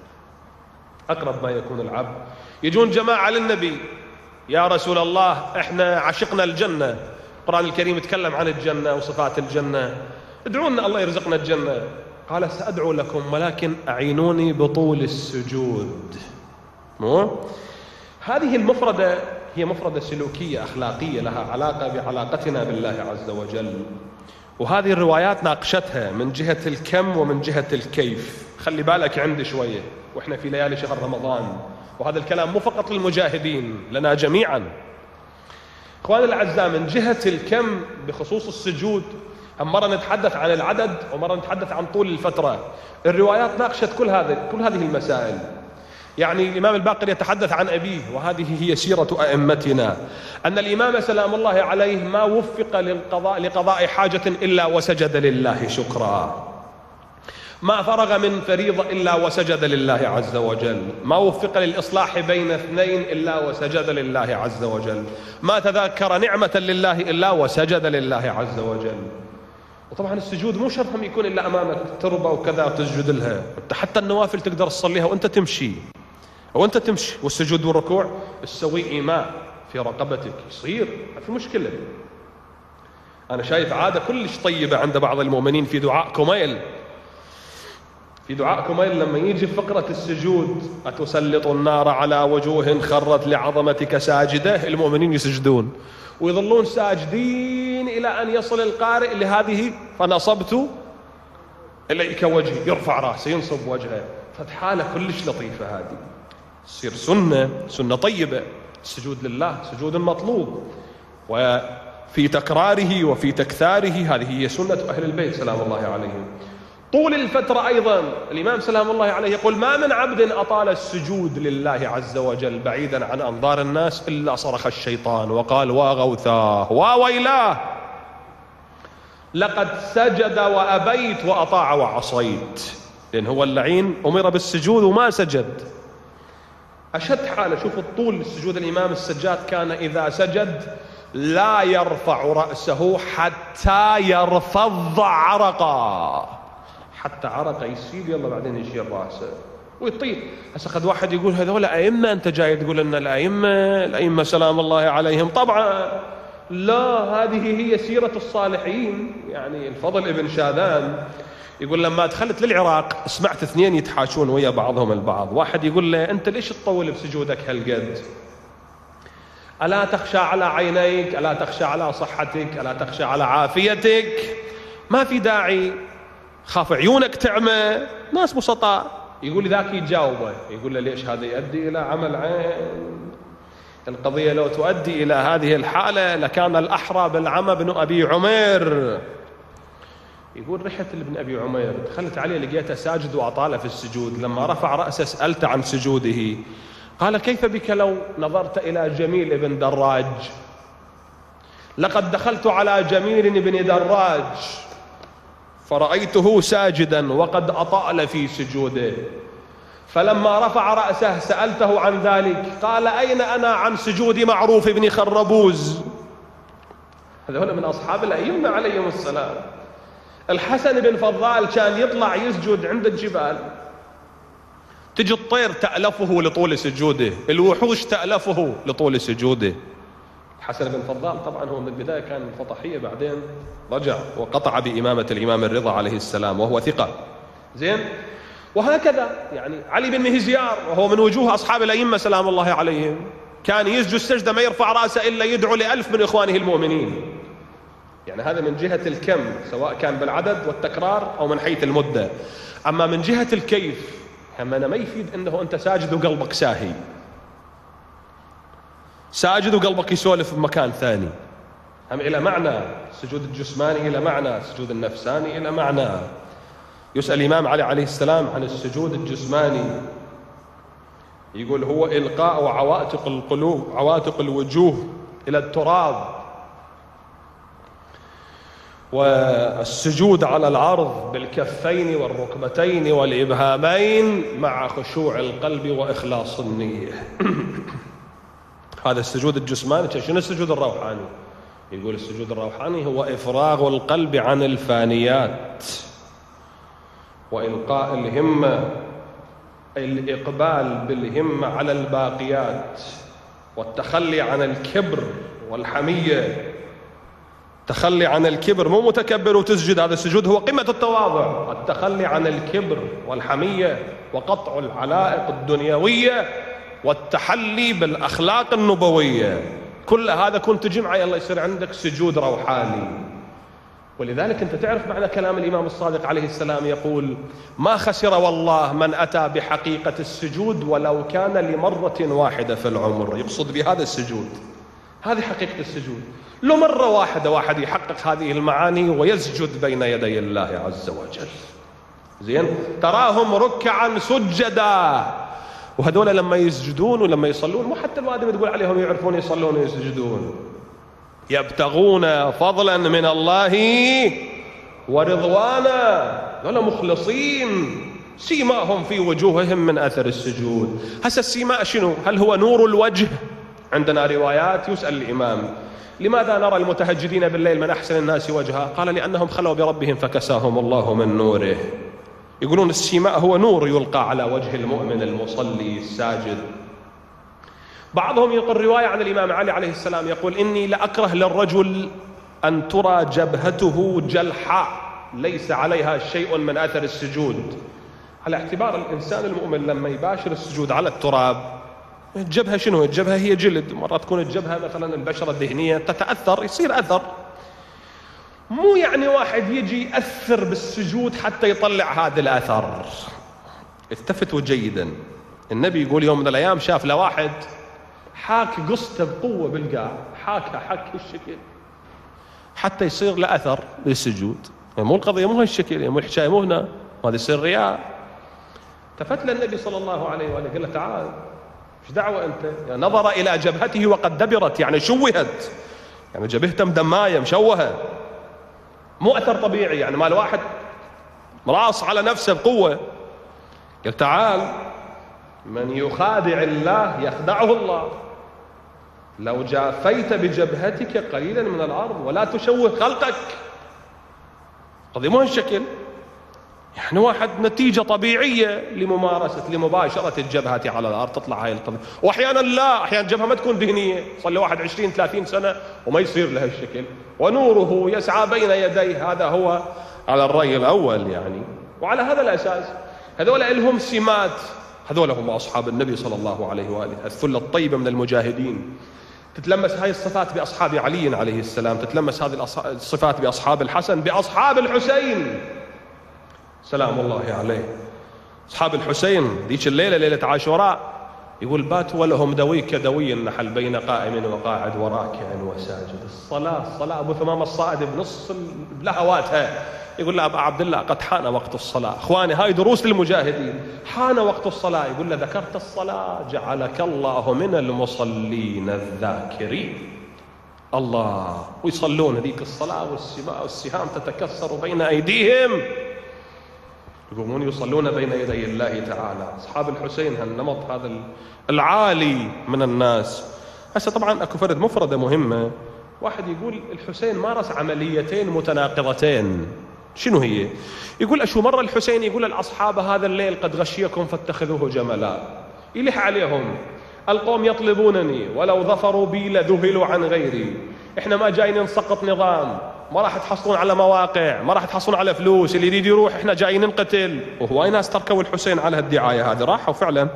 أقرب ما يكون العبد. يجون جماعة للنبي: يا رسول الله، إحنا عشقنا الجنة، القرآن الكريم يتكلم عن الجنة وصفات الجنة، ادعونا الله يرزقنا الجنة. قال: سأدعو لكم ولكن أعينوني بطول السجود. مو؟ هذه المفردة هي مفردة سلوكية أخلاقية لها علاقة بعلاقتنا بالله عز وجل، وهذه الروايات ناقشتها من جهة الكم ومن جهة الكيف. خلي بالك عندي شوية، وإحنا في ليالي شهر رمضان، وهذا الكلام مو فقط للمجاهدين، لنا جميعا. إخواني الأعزاء، من جهة الكم بخصوص السجود، هم مرة نتحدث عن العدد ومرة نتحدث عن طول الفترة. الروايات ناقشت كل هذه كل هذه المسائل. يعني الإمام الباقر يتحدث عن أبيه، وهذه هي سيرة أئمتنا، أن الإمام سلام الله عليه ما وفق للقضاء لقضاء حاجة إلا وسجد لله شكرا، ما فرغ من فريضة إلا وسجد لله عز وجل، ما وفق للإصلاح بين اثنين إلا وسجد لله عز وجل، ما تذكر نعمة لله إلا وسجد لله عز وجل. وطبعا السجود مو شرط يكون إلا أمامك تربة وكذا وتسجد لها، أنت حتى النوافل تقدر تصليها وأنت تمشي وأنت تمشي والسجود والركوع تسوي إيماء في رقبتك، يصير ما في مشكلة. أنا شايف عادة كلش طيبة عند بعض المؤمنين في دعاء كميل، في دعاء كميل لما يجي فقرة السجود: أتسلط النار على وجوه خرت لعظمتك ساجدة، المؤمنين يسجدون ويظلون ساجدين إلى أن يصل القارئ لهذه: فنصبت إليك وجهي، يرفع رأسه ينصب وجهه. فحالة كلش لطيفة هذه، تصير سنة سنة طيبة. السجود لله سجود مطلوب، وفي تكراره وفي تكثاره، هذه هي سنة أهل البيت سلام الله عليهم. طول الفترة أيضا الإمام سلام الله عليه يقول: ما من عبد أطال السجود لله عز وجل بعيدا عن أنظار الناس إلا صرخ الشيطان وقال: واغوثاه واويلاه، لقد سجد وأبيت وأطاع وعصيت. لأن هو اللعين أمر بالسجود وما سجد. أشد حالة، شوفوا الطول السجود الإمام السجاد كان إذا سجد لا يرفع رأسه حتى يرفض عرقا، حتى عرقه يسيل يلا بعدين يشيل رأسه ويطير. هسه قد واحد يقول: هذول أئمة، أنت جاي تقول أن الأئمة الأئمة سلام الله عليهم. طبعا لا، هذه هي سيرة الصالحين. يعني الفضل ابن شاذان يقول لما دخلت للعراق سمعت اثنين يتحاشون ويا بعضهم البعض. واحد يقول له أنت ليش تطول بسجودك هالقد؟ ألا تخشى على عينيك؟ ألا تخشى على صحتك؟ ألا تخشى على عافيتك؟ ما في داعي، خاف عيونك تعمى. ناس بسطاء. يقول ذاك يجاوبه يقول له ليش؟ هذا يؤدي إلى عمل عين. القضية لو تؤدي إلى هذه الحالة لكان الأحرى بالعمى بن أبي عمير. يقول رحت لابن أبي عمير دخلت عليه لقيته ساجد وأطال في السجود. لما رفع رأسه سألته عن سجوده قال كيف بك لو نظرت إلى جميل ابن دراج؟ لقد دخلت على جميل بن دراج فرأيته ساجدا وقد أطال في سجوده، فلما رفع رأسه سألته عن ذلك قال أين أنا عن سجود معروف بن خربوز؟ هذول من أصحاب الأئمة عليهم السلام. الحسن بن فضال كان يطلع يسجد عند الجبال، تجي الطير تألفه لطول سجوده، الوحوش تألفه لطول سجوده. الحسن بن فضال طبعا هو من البداية كان فطحية، بعدين رجع وقطع بإمامة الإمام الرضا عليه السلام وهو ثقة. زين. وهكذا يعني علي بن مهزيار وهو من وجوه أصحاب الأئمة سلام الله عليهم كان يسجد سجدة ما يرفع رأسه إلا يدعو لألف من إخوانه المؤمنين. يعني هذا من جهة الكم سواء كان بالعدد والتكرار أو من حيث المدة. أما من جهة الكيف هم أنا ما يفيد أنه أنت ساجد وقلبك ساهي، ساجد وقلبك يسولف بمكان ثاني. هم إلى معنى السجود الجسماني، إلى معنى السجود النفساني، إلى معنى. يسأل الإمام علي عليه السلام عن السجود الجسماني يقول هو إلقاء عواتق القلوب عواتق الوجوه إلى التراب، والسجود على الأرض بالكفين والركبتين والإبهامين مع خشوع القلب وإخلاص النية. هذا السجود الجسماني. شنو السجود الروحاني؟ يقول السجود الروحاني هو إفراغ القلب عن الفانيات وإلقاء الهمة، الإقبال بالهمة على الباقيات، والتخلي عن الكبر والحمية. تخلي عن الكبر، مو متكبر وتسجد، هذا السجود هو قمة التواضع. التخلي عن الكبر والحمية وقطع العلائق الدنيوية والتحلي بالأخلاق النبوية. كل هذا كنت جمعة يلا يصير عندك سجود روحاني. ولذلك أنت تعرف معنى كلام الإمام الصادق عليه السلام يقول ما خسر والله من أتى بحقيقة السجود ولو كان لمرة واحدة في العمر. يقصد بهذا السجود، هذه حقيقة السجود. لو مرة واحدة واحد يحقق هذه المعاني ويسجد بين يدي الله عز وجل. زين. تراهم ركعا سجدا، وهذول لما يسجدون ولما يصلون مو حتى الوادم تقول عليهم يعرفون يصلون ويسجدون، يبتغون فضلا من الله ورضوانا. هذول مخلصين سيماهم في وجوههم من أثر السجود. هسه السيماء شنو؟ هل هو نور الوجه؟ عندنا روايات. يسأل الإمام لماذا نرى المتهجدين بالليل من أحسن الناس وجها؟ قال لأنهم خلوا بربهم فكساهم الله من نوره. يقولون السيماء هو نور يلقى على وجه المؤمن المصلي الساجد. بعضهم ينقل رواية عن الإمام علي عليه السلام يقول إني لأكره للرجل أن ترى جبهته جلحاء ليس عليها شيء من أثر السجود، على اعتبار الإنسان المؤمن لما يباشر السجود على التراب الجبهة شنو؟ الجبهة هي جلد، مرة تكون الجبهة مثلا البشرة الدهنية تتأثر، يصير أثر. مو يعني واحد يجي يأثر بالسجود حتى يطلع هذا الأثر. التفتوا جيدا. النبي يقول يوم من الأيام شاف لواحد حاك قصته بقوة بالقاع، حاكها حك الشكل حتى يصير له أثر للسجود. يعني مو القضية مو هالشكل، يعني مو الحكاية مو هنا، هذا يصير رياء. التفت للنبي صلى الله عليه وآله قال له تعال ايش دعوة أنت؟ يعني نظر إلى جبهته وقد دبرت، يعني شوهت، يعني جبهته مدماية مشوهة، مو أثر طبيعي، يعني مال واحد مراص على نفسه بقوة. قال تعال من يخادع الله يخدعه الله. لو جافيت بجبهتك قليلا من الأرض ولا تشوه خلقك. قضية مو هالشكل. يعني واحد نتيجة طبيعية لممارسة لمباشرة الجبهة على الأرض تطلع هاي القضية. وأحيانا لا، أحيانا الجبهة ما تكون دهنية، صار له واحد عشرين ثلاثين سنة وما يصير لها الشكل، ونوره يسعى بين يديه. هذا هو على الرأي الأول يعني. وعلى هذا الأساس هذول لهم سمات، هذول هم أصحاب النبي صلى الله عليه وآله، الثلة الطيبة من المجاهدين. تتلمس هاي الصفات بأصحاب علي عليه السلام، تتلمس هذه الصفات بأصحاب الحسن، بأصحاب الحسين سلام الله عليه. أصحاب الحسين ذيك الليلة ليلة عاشوراء يقول باتوا ولهم دوي كدوي النحل بين قائم وقاعد وراكع وساجد. الصلاة الصلاة أبو ثمام الصائد بنص بلهواتها يقول له أبا عبد الله قد حان وقت الصلاة. أخواني هاي دروس للمجاهدين، حان وقت الصلاة. يقول له ذكرت الصلاة جعلك الله من المصلين الذاكرين. الله، ويصلون ذيك الصلاة والسماء والسهام تتكسر بين أيديهم، يقومون يصلون بين يدي الله تعالى. أصحاب الحسين هالنمط هذا العالي من الناس. هسه طبعا أكو فرد مفردة مهمة، واحد يقول الحسين مارس عمليتين متناقضتين. شنو هي؟ يقول أشو مرة الحسين يقول الأصحاب هذا الليل قد غشيكم فاتخذوه جملا، يلح عليهم القوم يطلبونني ولو ظفروا بي لذهلوا عن غيري. احنا ما جايين نسقط نظام، ما راح تحصلون على مواقع، ما راح تحصلون على فلوس، اللي يريد يروح احنا جايين نقتل. وهواي ناس تركوا الحسين على هالدعاية هذه، راحوا فعلا.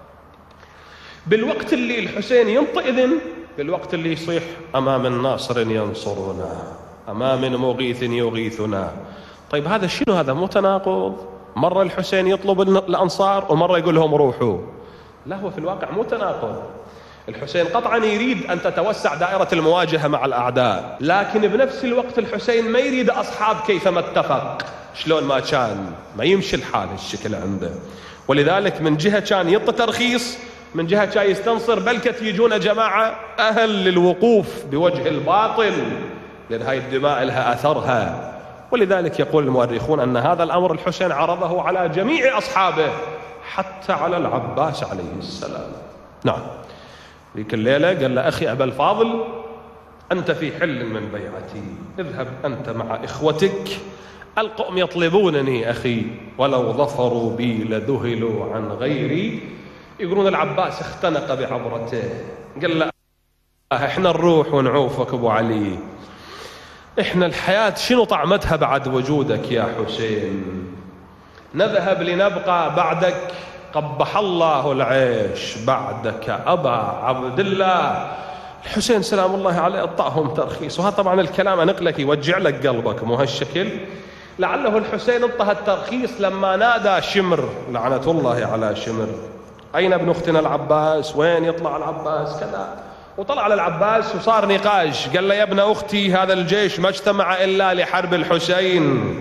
بالوقت اللي الحسين ينطق إذن، بالوقت اللي يصيح أمام الناصر ينصرنا، أمام مغيث يغيثنا. طيب هذا شنو؟ هذا متناقض. مرة الحسين يطلب الأنصار ومرة يقول لهم روحوا. لا، هو في الواقع متناقض. الحسين قطعا يريد أن تتوسع دائرة المواجهة مع الأعداء، لكن بنفس الوقت الحسين ما يريد أصحاب كيفما اتفق، شلون ما كان ما يمشي الحال الشكل عنده. ولذلك من جهة كان يعطي ترخيص، من جهة كان يستنصر، بل كت يجون جماعة أهل للوقوف بوجه الباطل، لأن هاي الدماء لها أثرها. ولذلك يقول المؤرخون أن هذا الأمر الحسين عرضه على جميع أصحابه، حتى على العباس عليه السلام. نعم، ذيك الليلة قال له أخي أبا الفاضل أنت في حل من بيعتي، اذهب أنت مع إخوتك، القوم يطلبونني أخي ولو ظفروا بي لذهلوا عن غيري. يقولون العباس اختنق بعبرته، قال له احنا نروح ونعوفك أبو علي، احنا الحياة شنو طعمتها بعد وجودك يا حسين؟ نذهب لنبقى بعدك، قبح الله العيش بعدك أبا عبد الله. الحسين سلام الله عليه أعطاهم ترخيص. وهذا طبعا الكلام أنقلك يوجع لك قلبك مو هالشكل. لعله الحسين انطى الترخيص لما نادى شمر لعنة الله على شمر، أين ابن أختنا العباس؟ وين يطلع العباس؟ كذا. وطلع على العباس وصار نقاش، قال له يا ابن أختي هذا الجيش ما اجتمع إلا لحرب الحسين،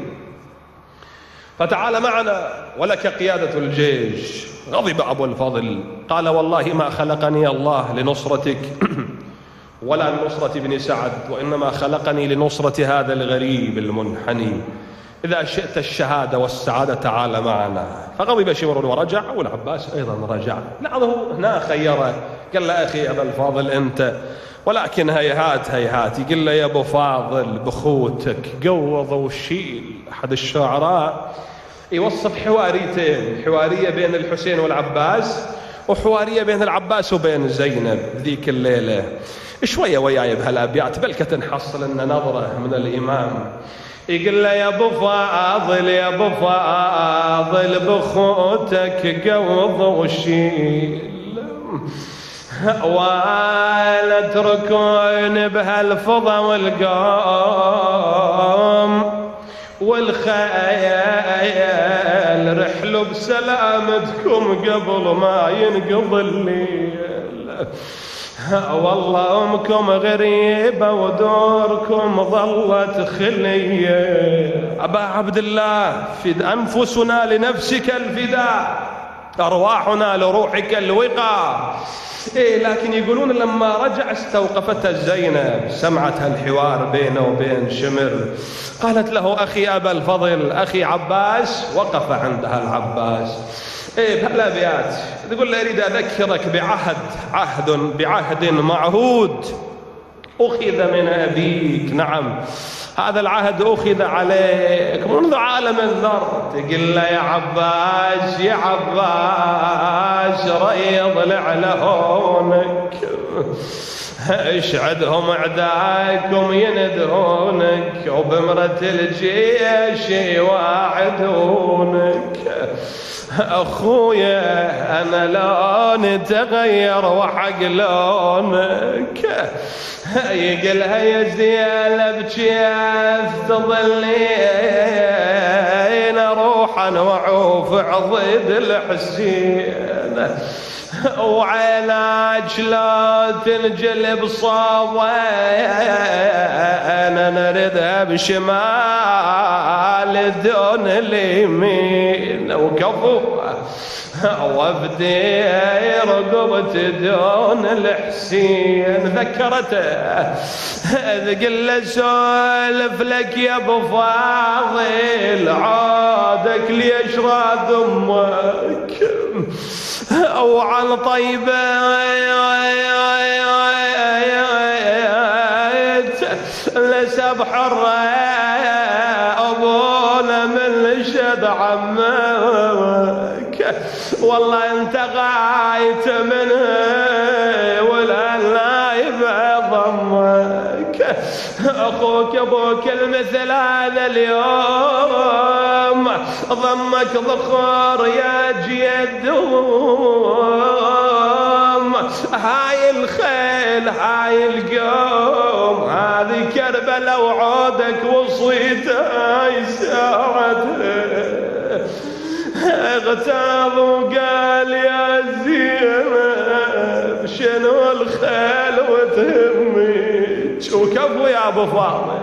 فتعال معنا ولك قيادة الجيش. غضب أبو الفضل قال والله ما خلقني الله لنصرتك ولا لنصرة ابن سعد، وإنما خلقني لنصرة هذا الغريب المنحني، إذا شئت الشهادة والسعادة تعال معنا. فغضب شمر ورجع، والعباس أيضا رجع. لعله هنا خيره، قال له أخي أبا الفاضل أنت، ولكن هيهات هيهات. يقول له يا أبو فاضل بخوتك قوض وشيل. أحد الشعراء يوصف حواريتين، حوارية بين الحسين والعباس، وحوارية بين العباس وبين زينب ذيك الليلة. شوية وياي بهالأبيات بلكة تنحصل لنا نظرة من الإمام. يقول له يا ابو فاضل يا ابو فاضل بخوتك قوض وشيل، ولا تركون بهالفضا والقوم والخيال، رحلوا بسلامتكم قبل ما ينقضي الليل. والله أمكم غريبة ودوركم ظلت خلية. أبا عبد الله فد أنفسنا لنفسك الفداء، أرواحنا لروحك الوقاء. إيه لكن يقولون لما رجع استوقفتها زينب، سمعتها الحوار بينه وبين شمر، قالت له أخي أبا الفضل أخي عباس. وقف عندها العباس إيه بهالأبيات تقول له أريد أذكرك بعهد عهد بعهد معهود أخذ من أبيك. نعم هذا العهد أخذ عليك منذ عالم الذر. تقول له يا عباس يا عباس ريض لعلهونك، اشعدهم اعدائكم يندهونك، وبمرة الجيش يواعدونك. اخويا انا لوني تغير وحق لونك. يقلها يا زينب كيف تظلين روحا وعوف عضيد الحسين، وعيناك لا تنجلب صوبة أنا نردها بشمال دون اليمين. وكفو وفدي رقبت دون الحسين. ذكرته تقول له سولف لك يا ابو فاضل عادك ليش راد امك، او عن طيبه لسبح ابونا من شد عمك. والله انت غايت منه ولا نايب ضمك. اخوك ابوك المثل هذا اليوم ضمك ضخور يا جيدهم. هاي الخيل هاي القوم هذه كربلاء وعودك وصيتها يساعدها. اغتاظ وقال يا زينب شنو الخيل وتهمك. وكفو يا ابو فاضل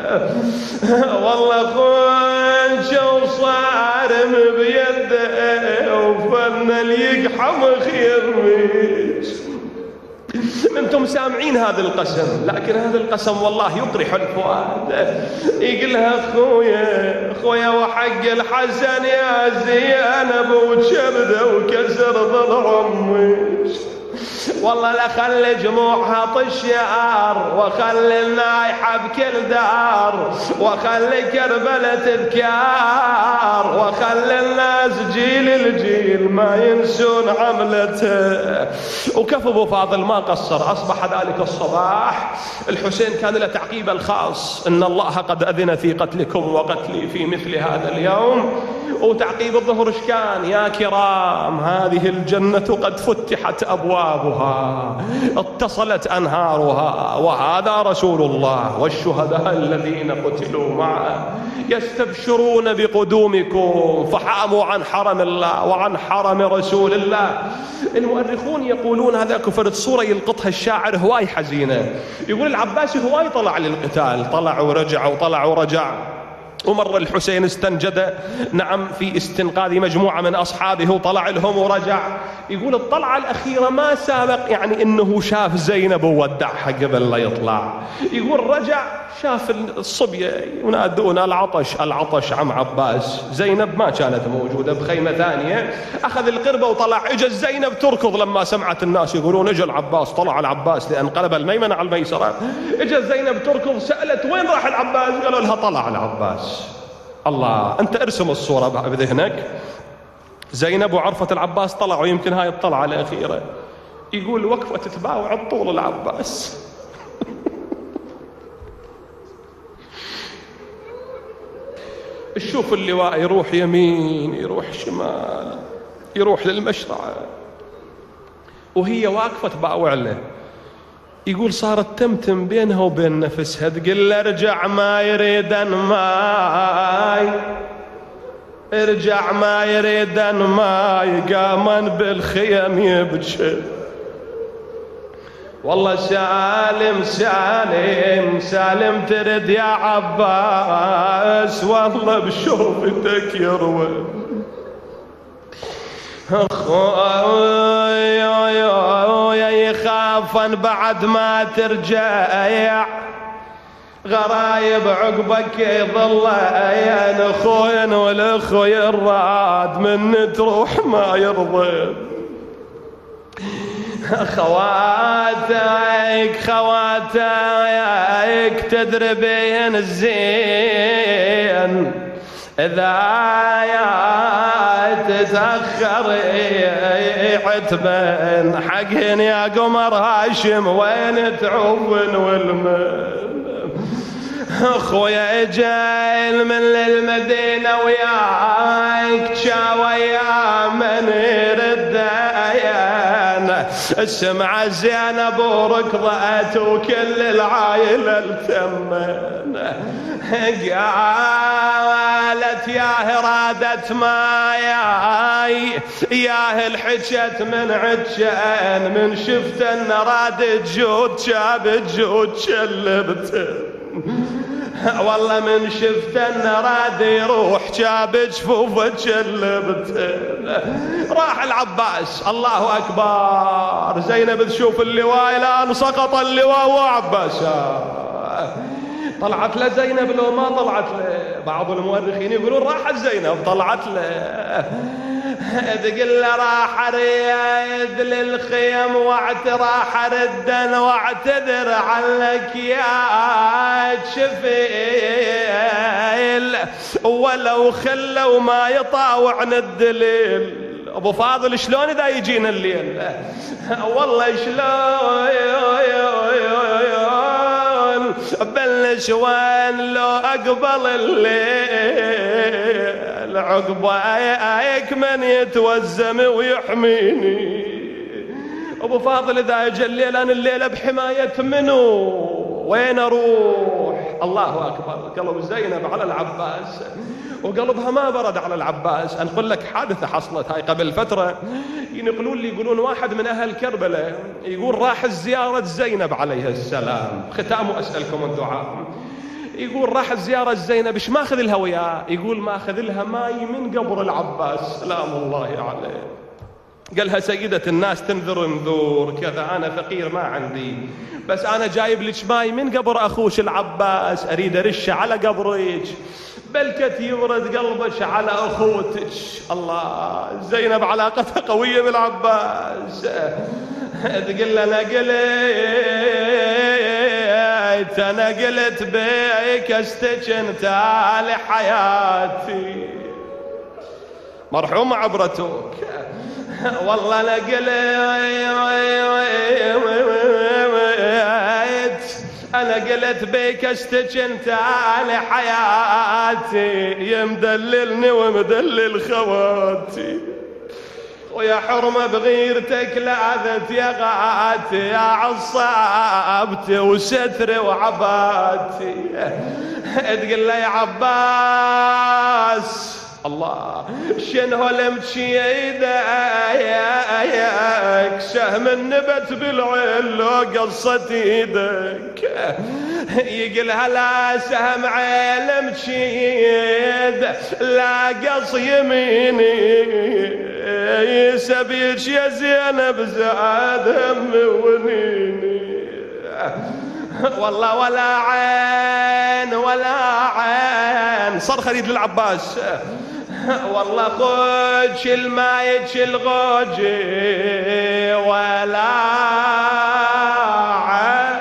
والله خونش وصارم بيده وفن اليقحم خيرمك. انتم سامعين هذا القسم، لكن هذا القسم والله يطرح الفؤاد. يقولها اخويا اخويا وحق الحسن يا زينب وشبده وكسر ضلع امك. والله لا خلي جموعها طشيار وخلي النايحة بكل دار وخلي كربلة تذكار وخلي الناس جيل الجيل ما ينسون عملته. وكفى ابو فاضل ما قصر. اصبح ذلك الصباح الحسين كان له تعقيبه الخاص ان الله قد اذن في قتلكم وقتلي في مثل هذا اليوم. وتعقيب الظهر ايش كان؟ يا كرام هذه الجنة قد فتحت أبوابها اتصلت أنهارها وهذا رسول الله والشهداء الذين قتلوا معه يستبشرون بقدومكم فحاموا عن حرم الله وعن حرم رسول الله. المؤرخون يقولون هذا كفر الصورة يلقطها الشاعر هواي حزينة. يقول العباسي هواي طلع للقتال، طلع ورجع وطلع ورجع. ومر الحسين استنجد نعم في استنقاذ مجموعة من أصحابه وطلع لهم ورجع. يقول الطلعة الأخيرة ما سابق يعني إنه شاف زينب وودعها قبل لا يطلع. يقول رجع شاف الصبية ينادون العطش العطش عم عباس. زينب ما كانت موجودة بخيمة ثانية. أخذ القربة وطلع. اجى زينب تركض لما سمعت الناس يقولون اجى العباس. طلع العباس لأن قلب الميمنة على الميسرة. اجى زينب تركض سألت وين راح العباس؟ قالوا لها طلع العباس. الله أنت ارسم الصورة بذهنك. زينب وعرفة العباس طلعوا يمكن هاي الطلعة الأخيرة. يقول وقفة تتباوع الطول العباس. الشوف اللواء يروح يمين يروح شمال يروح للمشرعة وهي واقفة تباوع له. يقول صارت تمتم بينها وبين نفسها تقول له ارجع ما يريدن ماي ارجع ما يريدن ماي قامن بالخيم يبكي. والله سالم سالم سالم ترد يا عباس والله بشوفتك يروى. اخويا يخافن بعد ما ترجع غرايب عقبك يظل يا اخوين والاخوي الراد من تروح ما يرضى. خواتك خواتك تدري بين الزين إذا يا تتأخر عتبا حقن يا قمر هاشم وين تعون والمن خويا جاي من المدينة وياك شاوى يا من ردان السمعة زينب وركضت وكل العائلة التمن قالت يا هرادة ما ياي يا الحجت من عجان من شفت ان راد جود شاب جود شلبت والله من شفت ان راد يروح جاب جفوفه جلبت. راح العباس الله اكبر زينب تشوف اللواء الان سقط اللواء وعباس طلعت له زينب لو ما طلعت له. بعض المؤرخين يقولون راحت زينب طلعت له تقول له راح اريد للخيم راح اردا واعتذر عنك يا شفيل ولو خلوا ما يطاوعن الدليل. ابو فاضل شلون اذا يجينا الليل والله شلون بلش وين لو اقبل الليل عقبايك من يتوزم ويحميني. ابو فاضل اذا اجى الليل انا الليله بحمايه منو وين اروح؟ الله اكبر. قلب زينب على العباس وقلبها ما برد على العباس. انقل لك حادثه حصلت هاي قبل فتره ينقلون لي يقولون واحد من اهل كربلاء يقول راح زياره زينب عليها السلام ختام واسالكم الدعاء. يقول راح زياره زينب ايش ماخذ لها وياه؟ يقول ماخذ لها ماي من قبر العباس سلام الله عليه. قالها سيدة الناس تنذر انذور كذا انا فقير ما عندي بس انا جايب لك ماي من قبر اخوش العباس اريد ارشه على قبرك بلكت يورد قلبك على اخوتك. الله زينب علاقتها قويه بالعباس. تقول انا قلت انا قلت بيك استجنت على حياتي مرحوم عبرتك والله انا قلت انا قلت بيك استجنت على حياتي يمدللني ومدلل خواتي ويا حرمة بغيرتك لاذت يا غاتي يا عصابتي وستري وعباتي. تقول له يا عباس الله شنو المشيدك سهم النبت بالعين لو قصت ايدك. يقول هلا سهم عين مشيد لا قص يميني يسبيك يا زينب زاد همي ونيني. والله ولا عين ولا عين صار خريد للعباس والله خوج المايج الغوجي ولا عين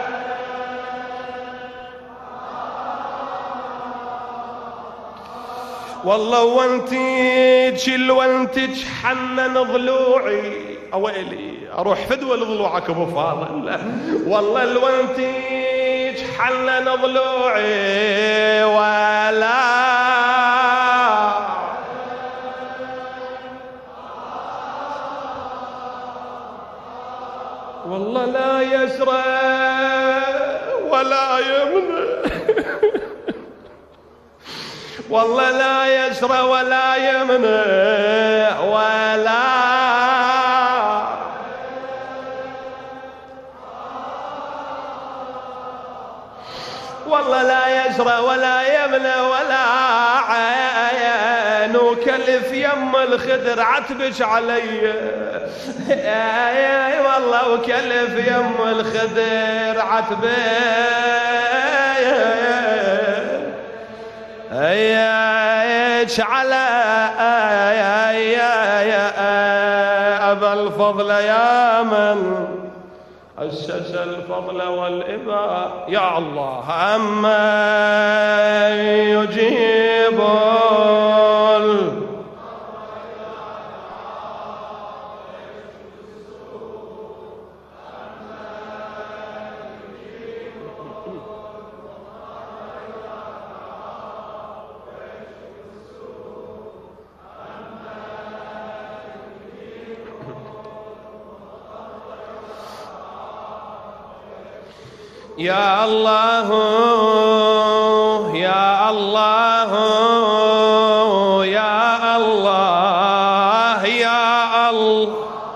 والله وانتج الوانتج حنن ضلوعي اويلي اروح فدوى لضلوعك ابو فاضل. والله الوانتج حنن ضلوعي ولا والله لا يسرى ولا يمنى والله لا يسرى ولا يمنى ولا والله لا يسرى ولا يمنى ولا عين وكلف يم الخدر عتبش علي والله وكلف يم الخدر عتبش على ابا الفضل الفضل يا من أسس الفضل والإباء. يا الله عما يجيب يا الله يا الله يا الله يا الله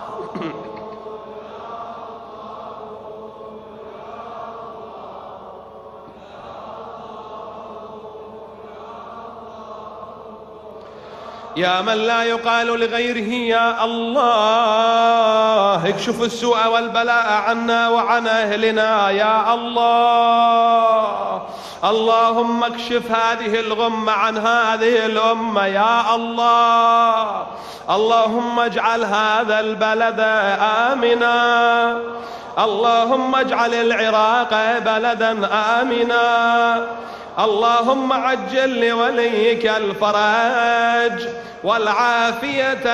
يا من لا يقال لغيره يا الله اكشف السوء والبلاء عنا وعن أهلنا يا الله. اللهم اكشف هذه الغمة عن هذه الأمة يا الله. اللهم اجعل هذا البلد آمنا. اللهم اجعل العراق بلدا آمنا. اللهم عجل لوليك الفرج والعافية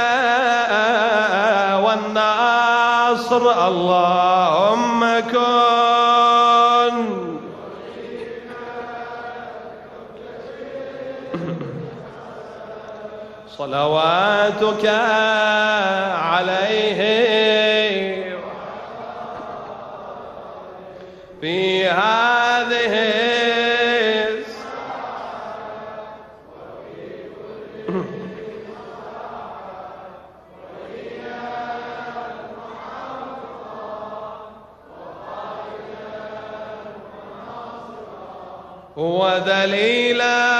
والنصر. اللهم كن صلواتك عليه في هذه ودليلا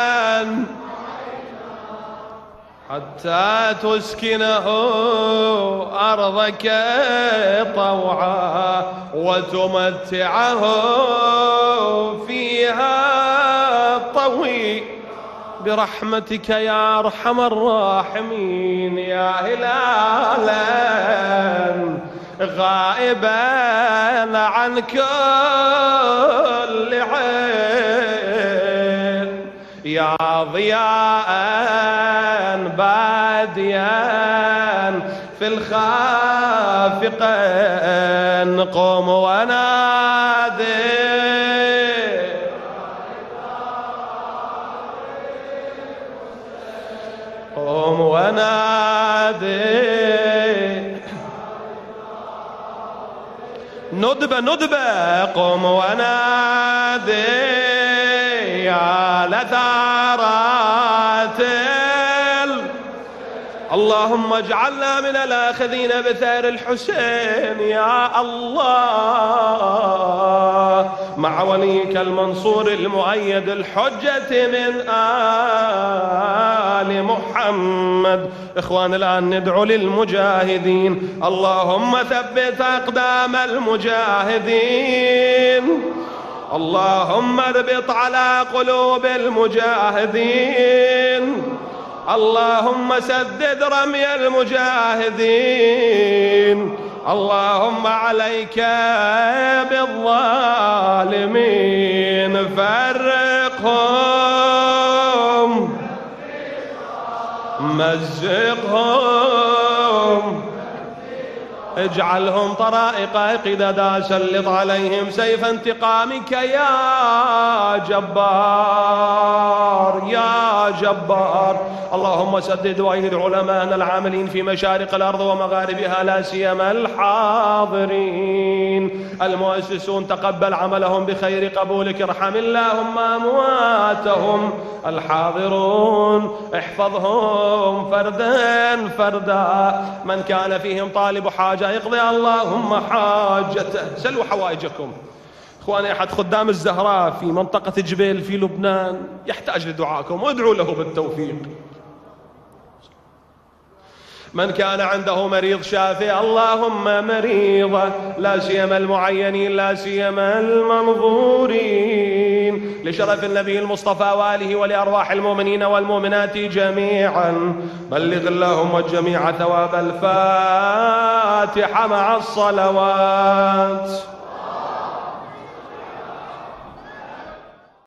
حتى تسكنه أرضك طوعا وتمتعه فيها طويل برحمتك يا أرحم الراحمين. يا هلالا غائبا عن كل عين يا ضياء باديا في الخافقين قم ونادي قم ونادي ندبة ندبة قم ونادي يا لثارات. اللهم اجعلنا من الآخذين بثار الحسين يا الله مع وليك المنصور المؤيد الحجة من آل محمد. إخوان الآن ندعو للمجاهدين. اللهم ثبت أقدام المجاهدين. اللهم اربط على قلوب المجاهدين. اللهم سدد رمي المجاهدين. اللهم عليك بالظالمين فرقهم مزقهم اجعلهم طرائق قددا سلط عليهم سيف انتقامك يا جبار يا جبار. اللهم سدد وأيد علماءنا العاملين في مشارق الأرض ومغاربها لا سيما الحاضرين المؤسسون تقبل عملهم بخير قبولك. ارحم اللهم أمواتهم الحاضرون احفظهم فردا فردا. من كان فيهم طالب حاجة يقضي اللهم حاجته. سلوا حوائجكم. اخواني احد خدام الزهراء في منطقة جبيل في لبنان يحتاج لدعائكم وادعوا له بالتوفيق. من كان عنده مريض شافي اللهم مريضه لا سيما المعينين لا سيما المنظورين لشرف النبي المصطفى وآله ولأرواح المؤمنين والمؤمنات جميعا. بلغ اللهم الجميع ثواب الفاتحة. الفاتحة مع الصلوات.